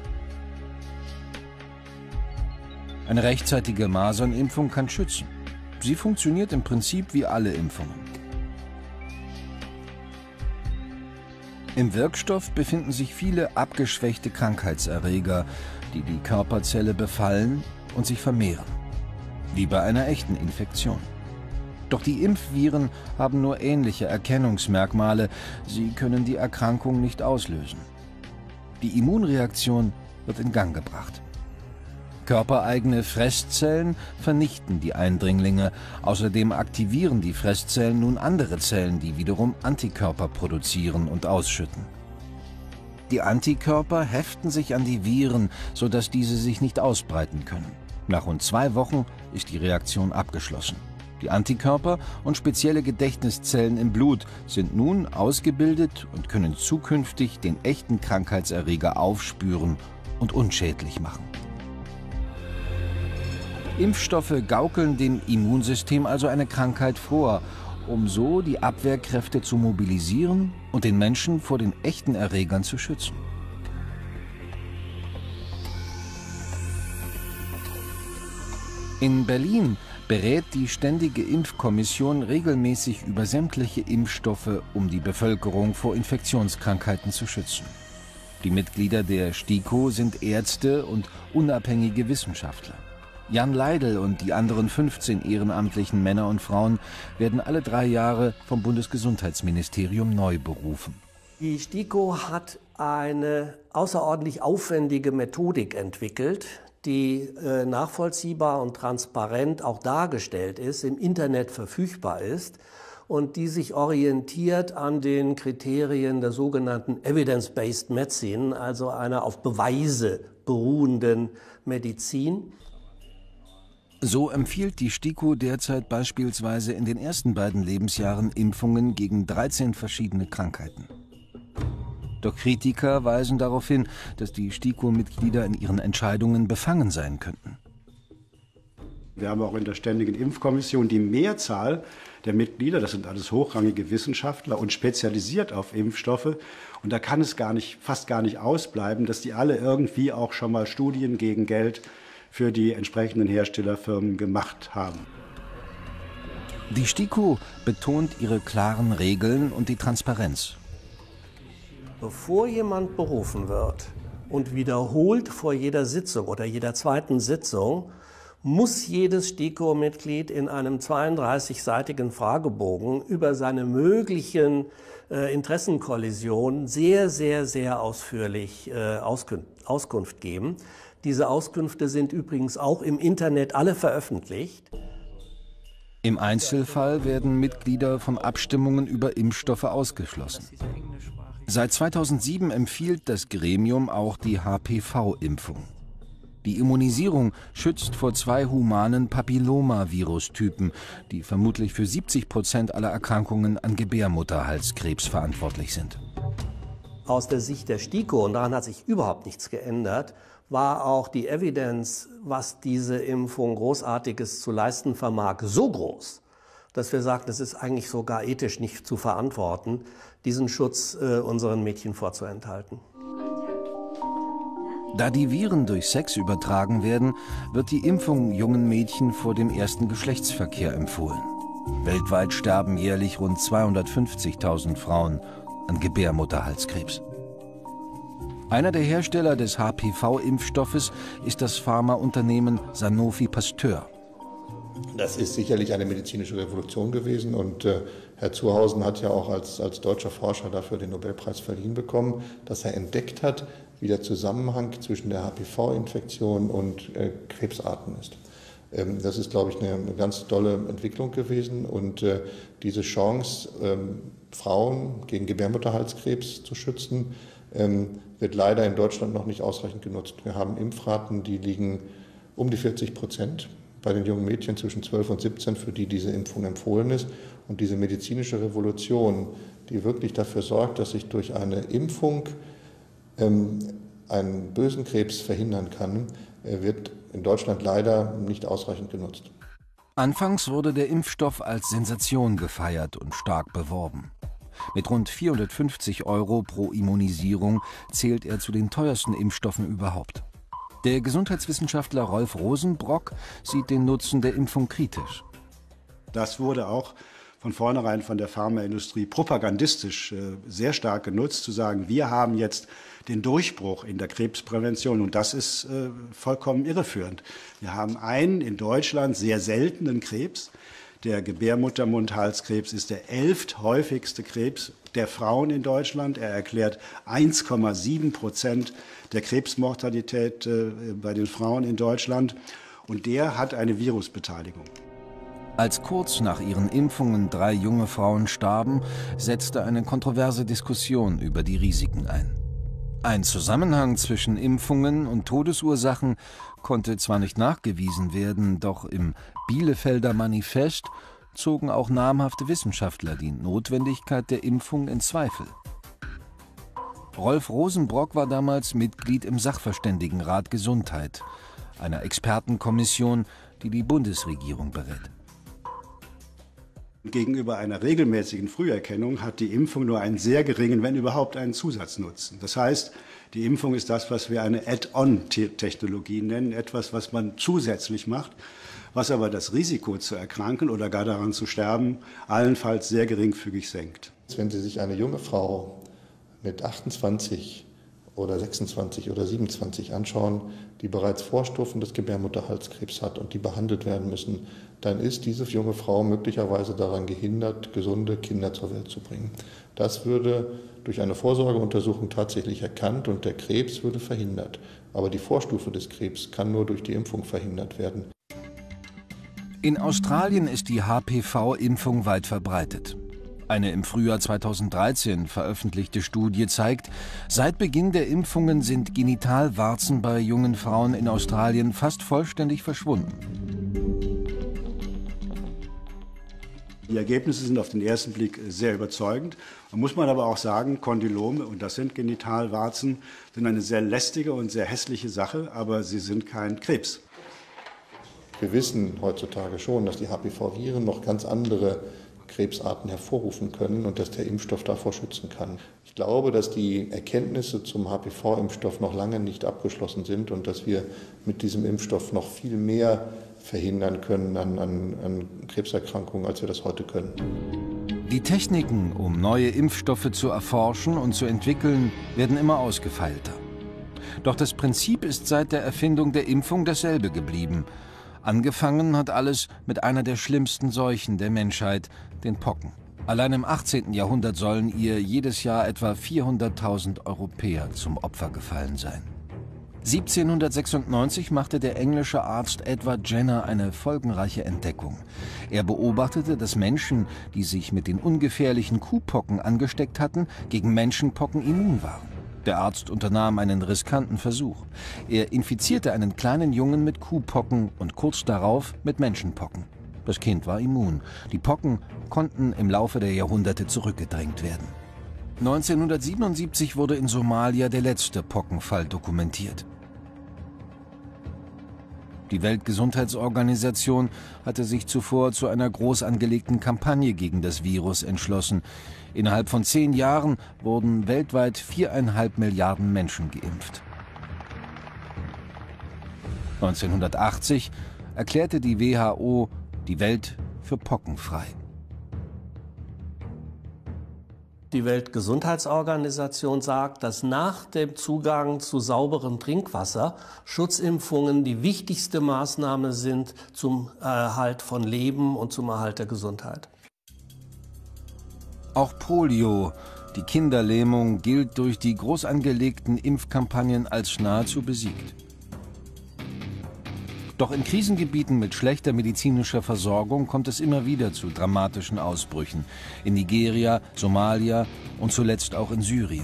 Eine rechtzeitige Masernimpfung kann schützen. Sie funktioniert im Prinzip wie alle Impfungen. Im Wirkstoff befinden sich viele abgeschwächte Krankheitserreger, die die Körperzelle befallen und sich vermehren. Wie bei einer echten Infektion. Doch die Impfviren haben nur ähnliche Erkennungsmerkmale. Sie können die Erkrankung nicht auslösen. Die Immunreaktion wird in Gang gebracht. Körpereigene Fresszellen vernichten die Eindringlinge. Außerdem aktivieren die Fresszellen nun andere Zellen, die wiederum Antikörper produzieren und ausschütten. Die Antikörper heften sich an die Viren, sodass diese sich nicht ausbreiten können. Nach rund zwei Wochen ist die Reaktion abgeschlossen. Die Antikörper und spezielle Gedächtniszellen im Blut sind nun ausgebildet und können zukünftig den echten Krankheitserreger aufspüren und unschädlich machen. Impfstoffe gaukeln dem Immunsystem also eine Krankheit vor, um so die Abwehrkräfte zu mobilisieren und den Menschen vor den echten Erregern zu schützen. In Berlin berät die Ständige Impfkommission regelmäßig über sämtliche Impfstoffe, um die Bevölkerung vor Infektionskrankheiten zu schützen. Die Mitglieder der STIKO sind Ärzte und unabhängige Wissenschaftler. Jan Leidl und die anderen fünfzehn ehrenamtlichen Männer und Frauen werden alle drei Jahre vom Bundesgesundheitsministerium neu berufen. Die STIKO hat eine außerordentlich aufwendige Methodik entwickelt, die äh, nachvollziehbar und transparent auch dargestellt ist, im Internet verfügbar ist und die sich orientiert an den Kriterien der sogenannten Evidence-Based Medicine, also einer auf Beweise beruhenden Medizin. So empfiehlt die STIKO derzeit beispielsweise in den ersten beiden Lebensjahren Impfungen gegen dreizehn verschiedene Krankheiten. Doch Kritiker weisen darauf hin, dass die STIKO-Mitglieder in ihren Entscheidungen befangen sein könnten. Wir haben auch in der Ständigen Impfkommission die Mehrzahl der Mitglieder, das sind alles hochrangige Wissenschaftler und spezialisiert auf Impfstoffe. Und da kann es gar nicht, fast gar nicht ausbleiben, dass die alle irgendwie auch schon mal Studien gegen Geld für die entsprechenden Herstellerfirmen gemacht haben. Die STIKO betont ihre klaren Regeln und die Transparenz. Bevor jemand berufen wird und wiederholt vor jeder Sitzung oder jeder zweiten Sitzung, muss jedes STIKO-Mitglied in einem zweiunddreißigseitigen Fragebogen über seine möglichen äh, Interessenkollisionen sehr, sehr, sehr ausführlich äh, Auskunft, Auskunft geben. Diese Auskünfte sind übrigens auch im Internet alle veröffentlicht. Im Einzelfall werden Mitglieder von Abstimmungen über Impfstoffe ausgeschlossen. Seit zweitausendsieben empfiehlt das Gremium auch die H P V-Impfung. Die Immunisierung schützt vor zwei humanen Papilloma-Virustypen, die vermutlich für siebzig Prozent aller Erkrankungen an Gebärmutterhalskrebs verantwortlich sind. Aus der Sicht der STIKO, und daran hat sich überhaupt nichts geändert, war auch die Evidenz, was diese Impfung Großartiges zu leisten vermag, so groß, dass wir sagten, es ist eigentlich sogar ethisch nicht zu verantworten, diesen Schutz äh, unseren Mädchen vorzuenthalten. Da die Viren durch Sex übertragen werden, wird die Impfung jungen Mädchen vor dem ersten Geschlechtsverkehr empfohlen. Weltweit sterben jährlich rund zweihundertfünfzigtausend Frauen an Gebärmutterhalskrebs. Einer der Hersteller des H P V-Impfstoffes ist das Pharmaunternehmen Sanofi Pasteur. Das ist sicherlich eine medizinische Revolution gewesen und äh, Herr Zuhausen hat ja auch als, als deutscher Forscher dafür den Nobelpreis verliehen bekommen, dass er entdeckt hat, wie der Zusammenhang zwischen der H P V-Infektion und äh, Krebsarten ist. Ähm, das ist, glaube ich, eine, eine ganz tolle Entwicklung gewesen und äh, diese Chance, ähm, Frauen gegen Gebärmutterhalskrebs zu schützen, ähm, wird leider in Deutschland noch nicht ausreichend genutzt. Wir haben Impfraten, die liegen um die vierzig Prozent bei den jungen Mädchen zwischen zwölf und siebzehn, für die diese Impfung empfohlen ist. Und diese medizinische Revolution, die wirklich dafür sorgt, dass sich durch eine Impfung ähm, einen bösen Krebs verhindern kann, äh, wird in Deutschland leider nicht ausreichend genutzt. Anfangs wurde der Impfstoff als Sensation gefeiert und stark beworben. Mit rund vierhundertfünfzig Euro pro Immunisierung zählt er zu den teuersten Impfstoffen überhaupt. Der Gesundheitswissenschaftler Rolf Rosenbrock sieht den Nutzen der Impfung kritisch. Das wurde auch von vornherein von der Pharmaindustrie propagandistisch äh, sehr stark genutzt, zu sagen, wir haben jetzt den Durchbruch in der Krebsprävention, und das ist äh, vollkommen irreführend. Wir haben einen in Deutschland sehr seltenen Krebs. Der Gebärmuttermund-Halskrebs ist der elfthäufigste Krebs der Frauen in Deutschland. Er erklärt eins Komma sieben Prozent der Krebsmortalität äh, bei den Frauen in Deutschland. Und der hat eine Virusbeteiligung. Als kurz nach ihren Impfungen drei junge Frauen starben, setzte eine kontroverse Diskussion über die Risiken ein. Ein Zusammenhang zwischen Impfungen und Todesursachen konnte zwar nicht nachgewiesen werden, doch im Bielefelder Manifest zogen auch namhafte Wissenschaftler die Notwendigkeit der Impfung in Zweifel. Rolf Rosenbrock war damals Mitglied im Sachverständigenrat Gesundheit, einer Expertenkommission, die die Bundesregierung berät. Gegenüber einer regelmäßigen Früherkennung hat die Impfung nur einen sehr geringen, wenn überhaupt, einen Zusatznutzen. Das heißt, die Impfung ist das, was wir eine Add-on-Technologie nennen, etwas, was man zusätzlich macht, was aber das Risiko zu erkranken oder gar daran zu sterben allenfalls sehr geringfügig senkt. Wenn Sie sich eine junge Frau mit achtundzwanzig oder sechsundzwanzig oder siebenundzwanzig anschauen, die bereits Vorstufen des Gebärmutterhalskrebs hat und die behandelt werden müssen, dann ist diese junge Frau möglicherweise daran gehindert, gesunde Kinder zur Welt zu bringen. Das würde durch eine Vorsorgeuntersuchung tatsächlich erkannt und der Krebs würde verhindert. Aber die Vorstufe des Krebs kann nur durch die Impfung verhindert werden. In Australien ist die H P V-Impfung weit verbreitet. Eine im Frühjahr zweitausenddreizehn veröffentlichte Studie zeigt, seit Beginn der Impfungen sind Genitalwarzen bei jungen Frauen in Australien fast vollständig verschwunden. Die Ergebnisse sind auf den ersten Blick sehr überzeugend. Man muss man aber auch sagen, Kondylome, und das sind Genitalwarzen, sind eine sehr lästige und sehr hässliche Sache, aber sie sind kein Krebs. Wir wissen heutzutage schon, dass die H P V-Viren noch ganz andere Krebsarten hervorrufen können und dass der Impfstoff davor schützen kann. Ich glaube, dass die Erkenntnisse zum H P V-Impfstoff noch lange nicht abgeschlossen sind und dass wir mit diesem Impfstoff noch viel mehr verhindern können an, an, an Krebserkrankungen, als wir das heute können. Die Techniken, um neue Impfstoffe zu erforschen und zu entwickeln, werden immer ausgefeilter. Doch das Prinzip ist seit der Erfindung der Impfung dasselbe geblieben. Angefangen hat alles mit einer der schlimmsten Seuchen der Menschheit, den Pocken. Allein im achtzehnten Jahrhundert sollen ihr jedes Jahr etwa vierhunderttausend Europäer zum Opfer gefallen sein. siebzehnhundertsechsundneunzig machte der englische Arzt Edward Jenner eine folgenreiche Entdeckung. Er beobachtete, dass Menschen, die sich mit den ungefährlichen Kuhpocken angesteckt hatten, gegen Menschenpocken immun waren. Der Arzt unternahm einen riskanten Versuch. Er infizierte einen kleinen Jungen mit Kuhpocken und kurz darauf mit Menschenpocken. Das Kind war immun. Die Pocken konnten im Laufe der Jahrhunderte zurückgedrängt werden. neunzehnhundertsiebenundsiebzig wurde in Somalia der letzte Pockenfall dokumentiert. Die Weltgesundheitsorganisation hatte sich zuvor zu einer groß angelegten Kampagne gegen das Virus entschlossen. Innerhalb von zehn Jahren wurden weltweit viereinhalb Milliarden Menschen geimpft. neunzehnhundertachtzig erklärte die W H O die Welt für pockenfrei. Die Weltgesundheitsorganisation sagt, dass nach dem Zugang zu sauberem Trinkwasser Schutzimpfungen die wichtigste Maßnahme sind zum Erhalt von Leben und zum Erhalt der Gesundheit. Auch Polio, die Kinderlähmung, gilt durch die groß angelegten Impfkampagnen als nahezu besiegt. Doch in Krisengebieten mit schlechter medizinischer Versorgung kommt es immer wieder zu dramatischen Ausbrüchen. In Nigeria, Somalia und zuletzt auch in Syrien.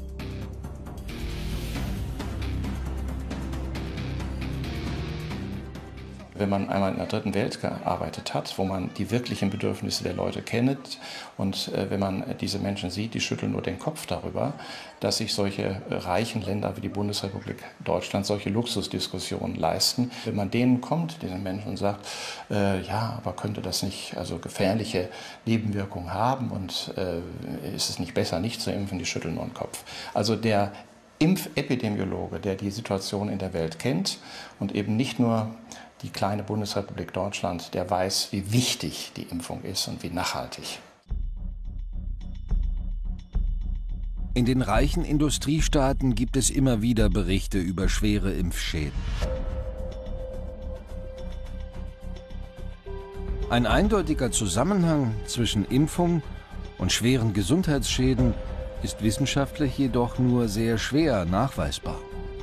Wenn man einmal in der dritten Welt gearbeitet hat, wo man die wirklichen Bedürfnisse der Leute kennt und äh, wenn man diese Menschen sieht, die schütteln nur den Kopf darüber, dass sich solche reichen Länder wie die Bundesrepublik Deutschland solche Luxusdiskussionen leisten. Wenn man denen kommt, diesen Menschen, und sagt, äh, ja, aber könnte das nicht also gefährliche Nebenwirkungen haben und äh, ist es nicht besser, nicht zu impfen, die schütteln nur den Kopf. Also der Impfepidemiologe, der die Situation in der Welt kennt und eben nicht nur die kleine Bundesrepublik Deutschland, der weiß, wie wichtig die Impfung ist und wie nachhaltig. In den reichen Industriestaaten gibt es immer wieder Berichte über schwere Impfschäden. Ein eindeutiger Zusammenhang zwischen Impfung und schweren Gesundheitsschäden ist wissenschaftlich jedoch nur sehr schwer nachweisbar.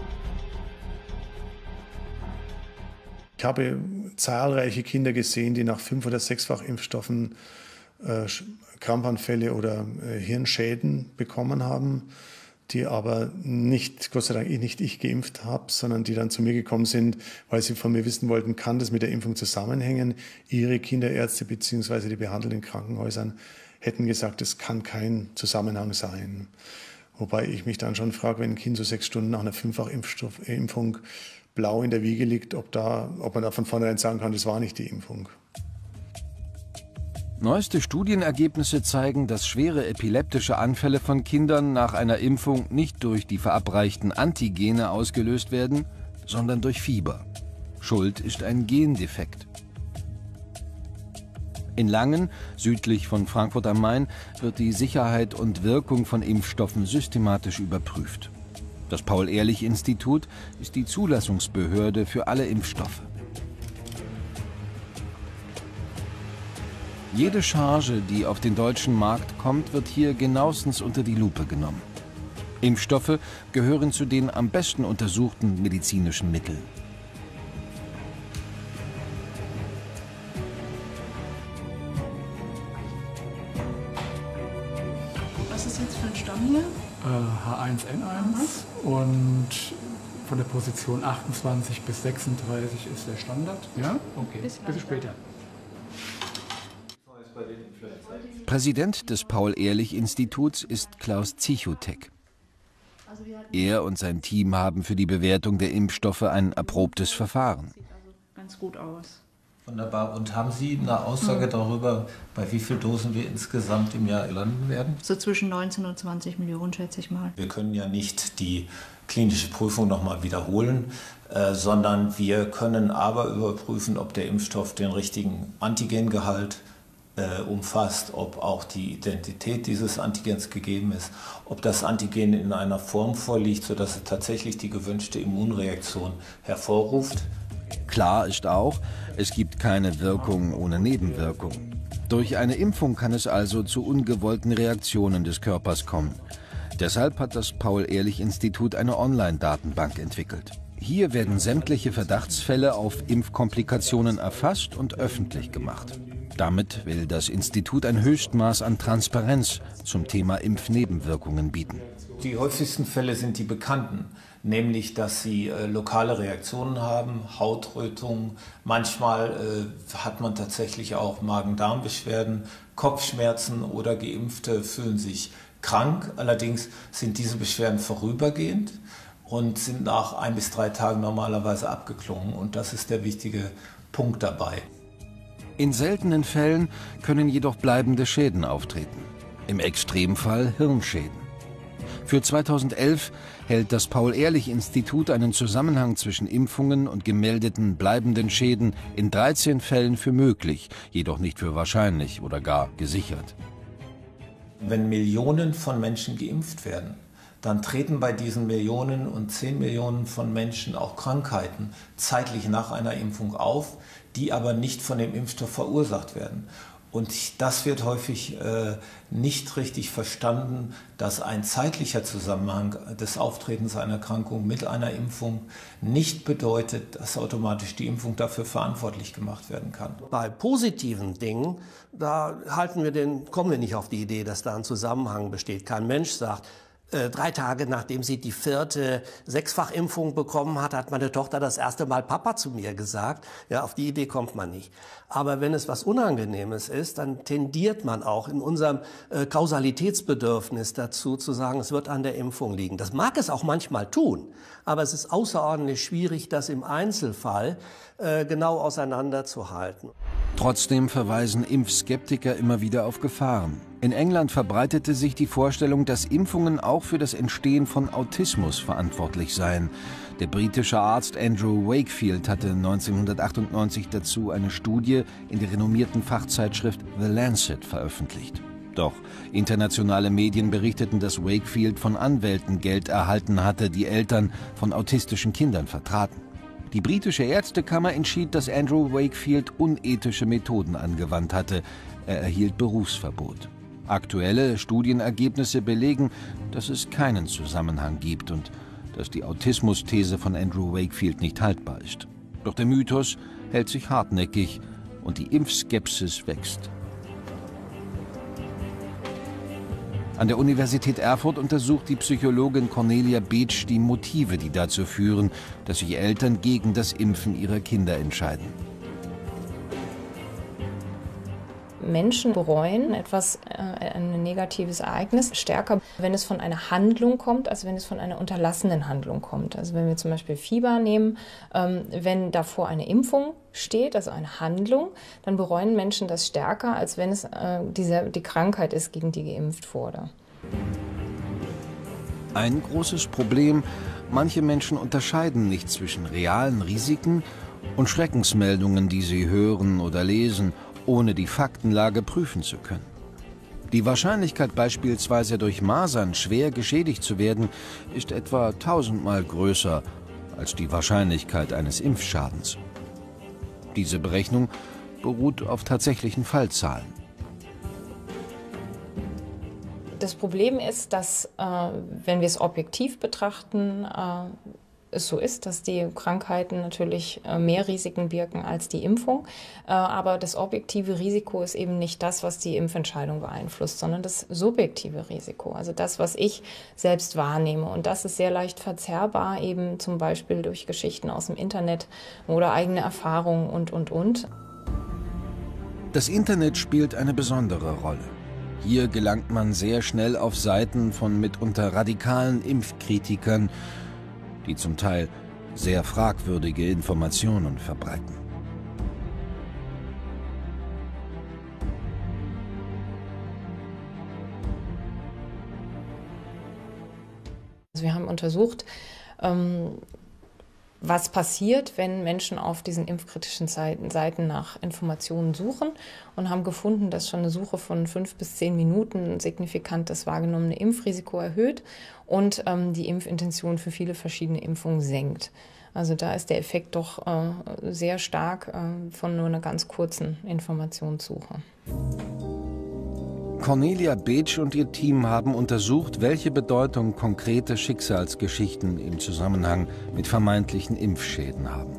Ich habe zahlreiche Kinder gesehen, die nach fünf- oder sechsfach Impfstoffen äh, Krampfanfälle oder äh, Hirnschäden bekommen haben, die aber nicht, Gott sei Dank nicht ich geimpft habe, sondern die dann zu mir gekommen sind, weil sie von mir wissen wollten, kann das mit der Impfung zusammenhängen? Ihre Kinderärzte bzw. die behandelnden Krankenhäusern hätten gesagt, es kann kein Zusammenhang sein. Wobei ich mich dann schon frage, wenn ein Kind so sechs Stunden nach einer Fünffach-Impfung blau in der Wiege liegt, ob, da, ob man da von vornherein sagen kann, das war nicht die Impfung. Neueste Studienergebnisse zeigen, dass schwere epileptische Anfälle von Kindern nach einer Impfung nicht durch die verabreichten Antigene ausgelöst werden, sondern durch Fieber. Schuld ist ein Gendefekt. In Langen, südlich von Frankfurt am Main, wird die Sicherheit und Wirkung von Impfstoffen systematisch überprüft. Das Paul-Ehrlich-Institut ist die Zulassungsbehörde für alle Impfstoffe. Jede Charge, die auf den deutschen Markt kommt, wird hier genauestens unter die Lupe genommen. Impfstoffe gehören zu den am besten untersuchten medizinischen Mitteln. Was ist jetzt für ein Stamm hier? Äh, H eins N eins und von der Position achtundzwanzig bis sechsunddreißig ist der Standard. Ja? Okay, bis später. Präsident des Paul-Ehrlich-Instituts ist Klaus Zichutek. Er und sein Team haben für die Bewertung der Impfstoffe ein erprobtes Verfahren. Sieht also ganz gut aus. Wunderbar. Und haben Sie eine Aussage mhm. darüber, bei wie vielen Dosen wir insgesamt im Jahr landen werden? So zwischen neunzehn und zwanzig Millionen, schätze ich mal. Wir können ja nicht die klinische Prüfung nochmal wiederholen, äh, sondern wir können aber überprüfen, ob der Impfstoff den richtigen Antigengehalt äh, umfasst, ob auch die Identität dieses Antigens gegeben ist, ob das Antigen in einer Form vorliegt, sodass es tatsächlich die gewünschte Immunreaktion hervorruft. Klar ist auch, es gibt keine Wirkung ohne Nebenwirkung. Durch eine Impfung kann es also zu ungewollten Reaktionen des Körpers kommen. Deshalb hat das Paul-Ehrlich-Institut eine Online-Datenbank entwickelt. Hier werden sämtliche Verdachtsfälle auf Impfkomplikationen erfasst und öffentlich gemacht. Damit will das Institut ein Höchstmaß an Transparenz zum Thema Impfnebenwirkungen bieten. Die häufigsten Fälle sind die bekannten, nämlich dass sie äh, lokale Reaktionen haben, Hautrötungen, manchmal äh, hat man tatsächlich auch Magen-Darm-Beschwerden, Kopfschmerzen oder Geimpfte fühlen sich krank. Allerdings sind diese Beschwerden vorübergehend und sind nach ein bis drei Tagen normalerweise abgeklungen, und das ist der wichtige Punkt dabei. In seltenen Fällen können jedoch bleibende Schäden auftreten, im Extremfall Hirnschäden. Für zweitausendelf hält das Paul-Ehrlich-Institut einen Zusammenhang zwischen Impfungen und gemeldeten bleibenden Schäden in dreizehn Fällen für möglich, jedoch nicht für wahrscheinlich oder gar gesichert. Wenn Millionen von Menschen geimpft werden, dann treten bei diesen Millionen und zehn Millionen von Menschen auch Krankheiten zeitlich nach einer Impfung auf, die aber nicht von dem Impfstoff verursacht werden. Und das wird häufig äh, nicht richtig verstanden, dass ein zeitlicher Zusammenhang des Auftretens einer Erkrankung mit einer Impfung nicht bedeutet, dass automatisch die Impfung dafür verantwortlich gemacht werden kann. Bei positiven Dingen, da halten wir den, kommen wir nicht auf die Idee, dass da ein Zusammenhang besteht. Kein Mensch sagt, Äh, drei Tage nachdem sie die vierte Sechsfachimpfung bekommen hat, hat meine Tochter das erste Mal Papa zu mir gesagt. Ja, auf die Idee kommt man nicht. Aber wenn es was Unangenehmes ist, dann tendiert man auch in unserem äh, Kausalitätsbedürfnis dazu, zu sagen, es wird an der Impfung liegen. Das mag es auch manchmal tun, aber es ist außerordentlich schwierig, das im Einzelfall äh, genau auseinanderzuhalten. Trotzdem verweisen Impfskeptiker immer wieder auf Gefahren. In England verbreitete sich die Vorstellung, dass Impfungen auch für das Entstehen von Autismus verantwortlich seien. Der britische Arzt Andrew Wakefield hatte neunzehnhundertachtundneunzig dazu eine Studie in der renommierten Fachzeitschrift The Lancet veröffentlicht. Doch internationale Medien berichteten, dass Wakefield von Anwälten Geld erhalten hatte, die Eltern von autistischen Kindern vertraten. Die britische Ärztekammer entschied, dass Andrew Wakefield unethische Methoden angewandt hatte. Er erhielt Berufsverbot. Aktuelle Studienergebnisse belegen, dass es keinen Zusammenhang gibt und dass die Autismus-These von Andrew Wakefield nicht haltbar ist. Doch der Mythos hält sich hartnäckig und die Impfskepsis wächst. An der Universität Erfurt untersucht die Psychologin Cornelia Beetsch die Motive, die dazu führen, dass sich Eltern gegen das Impfen ihrer Kinder entscheiden. Menschen bereuen etwas, äh, ein negatives Ereignis stärker, wenn es von einer Handlung kommt, als wenn es von einer unterlassenen Handlung kommt. Also wenn wir zum Beispiel Fieber nehmen, ähm, wenn davor eine Impfung steht, also eine Handlung, dann bereuen Menschen das stärker, als wenn es äh, diese, die Krankheit ist, gegen die geimpft wurde. Ein großes Problem: Manche Menschen unterscheiden nicht zwischen realen Risiken und Schreckensmeldungen, die sie hören oder lesen, ohne die Faktenlage prüfen zu können. Die Wahrscheinlichkeit, beispielsweise durch Masern schwer geschädigt zu werden, ist etwa tausendmal größer als die Wahrscheinlichkeit eines Impfschadens. Diese Berechnung beruht auf tatsächlichen Fallzahlen. Das Problem ist, dass, äh, wenn wir es objektiv betrachten, äh, es so ist, dass die Krankheiten natürlich mehr Risiken birgen als die Impfung. Aber das objektive Risiko ist eben nicht das, was die Impfentscheidung beeinflusst, sondern das subjektive Risiko. Also das, was ich selbst wahrnehme. Und das ist sehr leicht verzerrbar, eben zum Beispiel durch Geschichten aus dem Internet oder eigene Erfahrungen und, und, und. Das Internet spielt eine besondere Rolle. Hier gelangt man sehr schnell auf Seiten von mitunter radikalen Impfkritikern, die zum Teil sehr fragwürdige Informationen verbreiten. Also wir haben untersucht, ähm, was passiert, wenn Menschen auf diesen impfkritischen Seiten nach Informationen suchen, und haben gefunden, dass schon eine Suche von fünf bis zehn Minuten signifikant das wahrgenommene Impfrisiko erhöht und ähm, die Impfintention für viele verschiedene Impfungen senkt. Also da ist der Effekt doch äh, sehr stark äh, von nur einer ganz kurzen Informationssuche. Cornelia Beetsch und ihr Team haben untersucht, welche Bedeutung konkrete Schicksalsgeschichten im Zusammenhang mit vermeintlichen Impfschäden haben.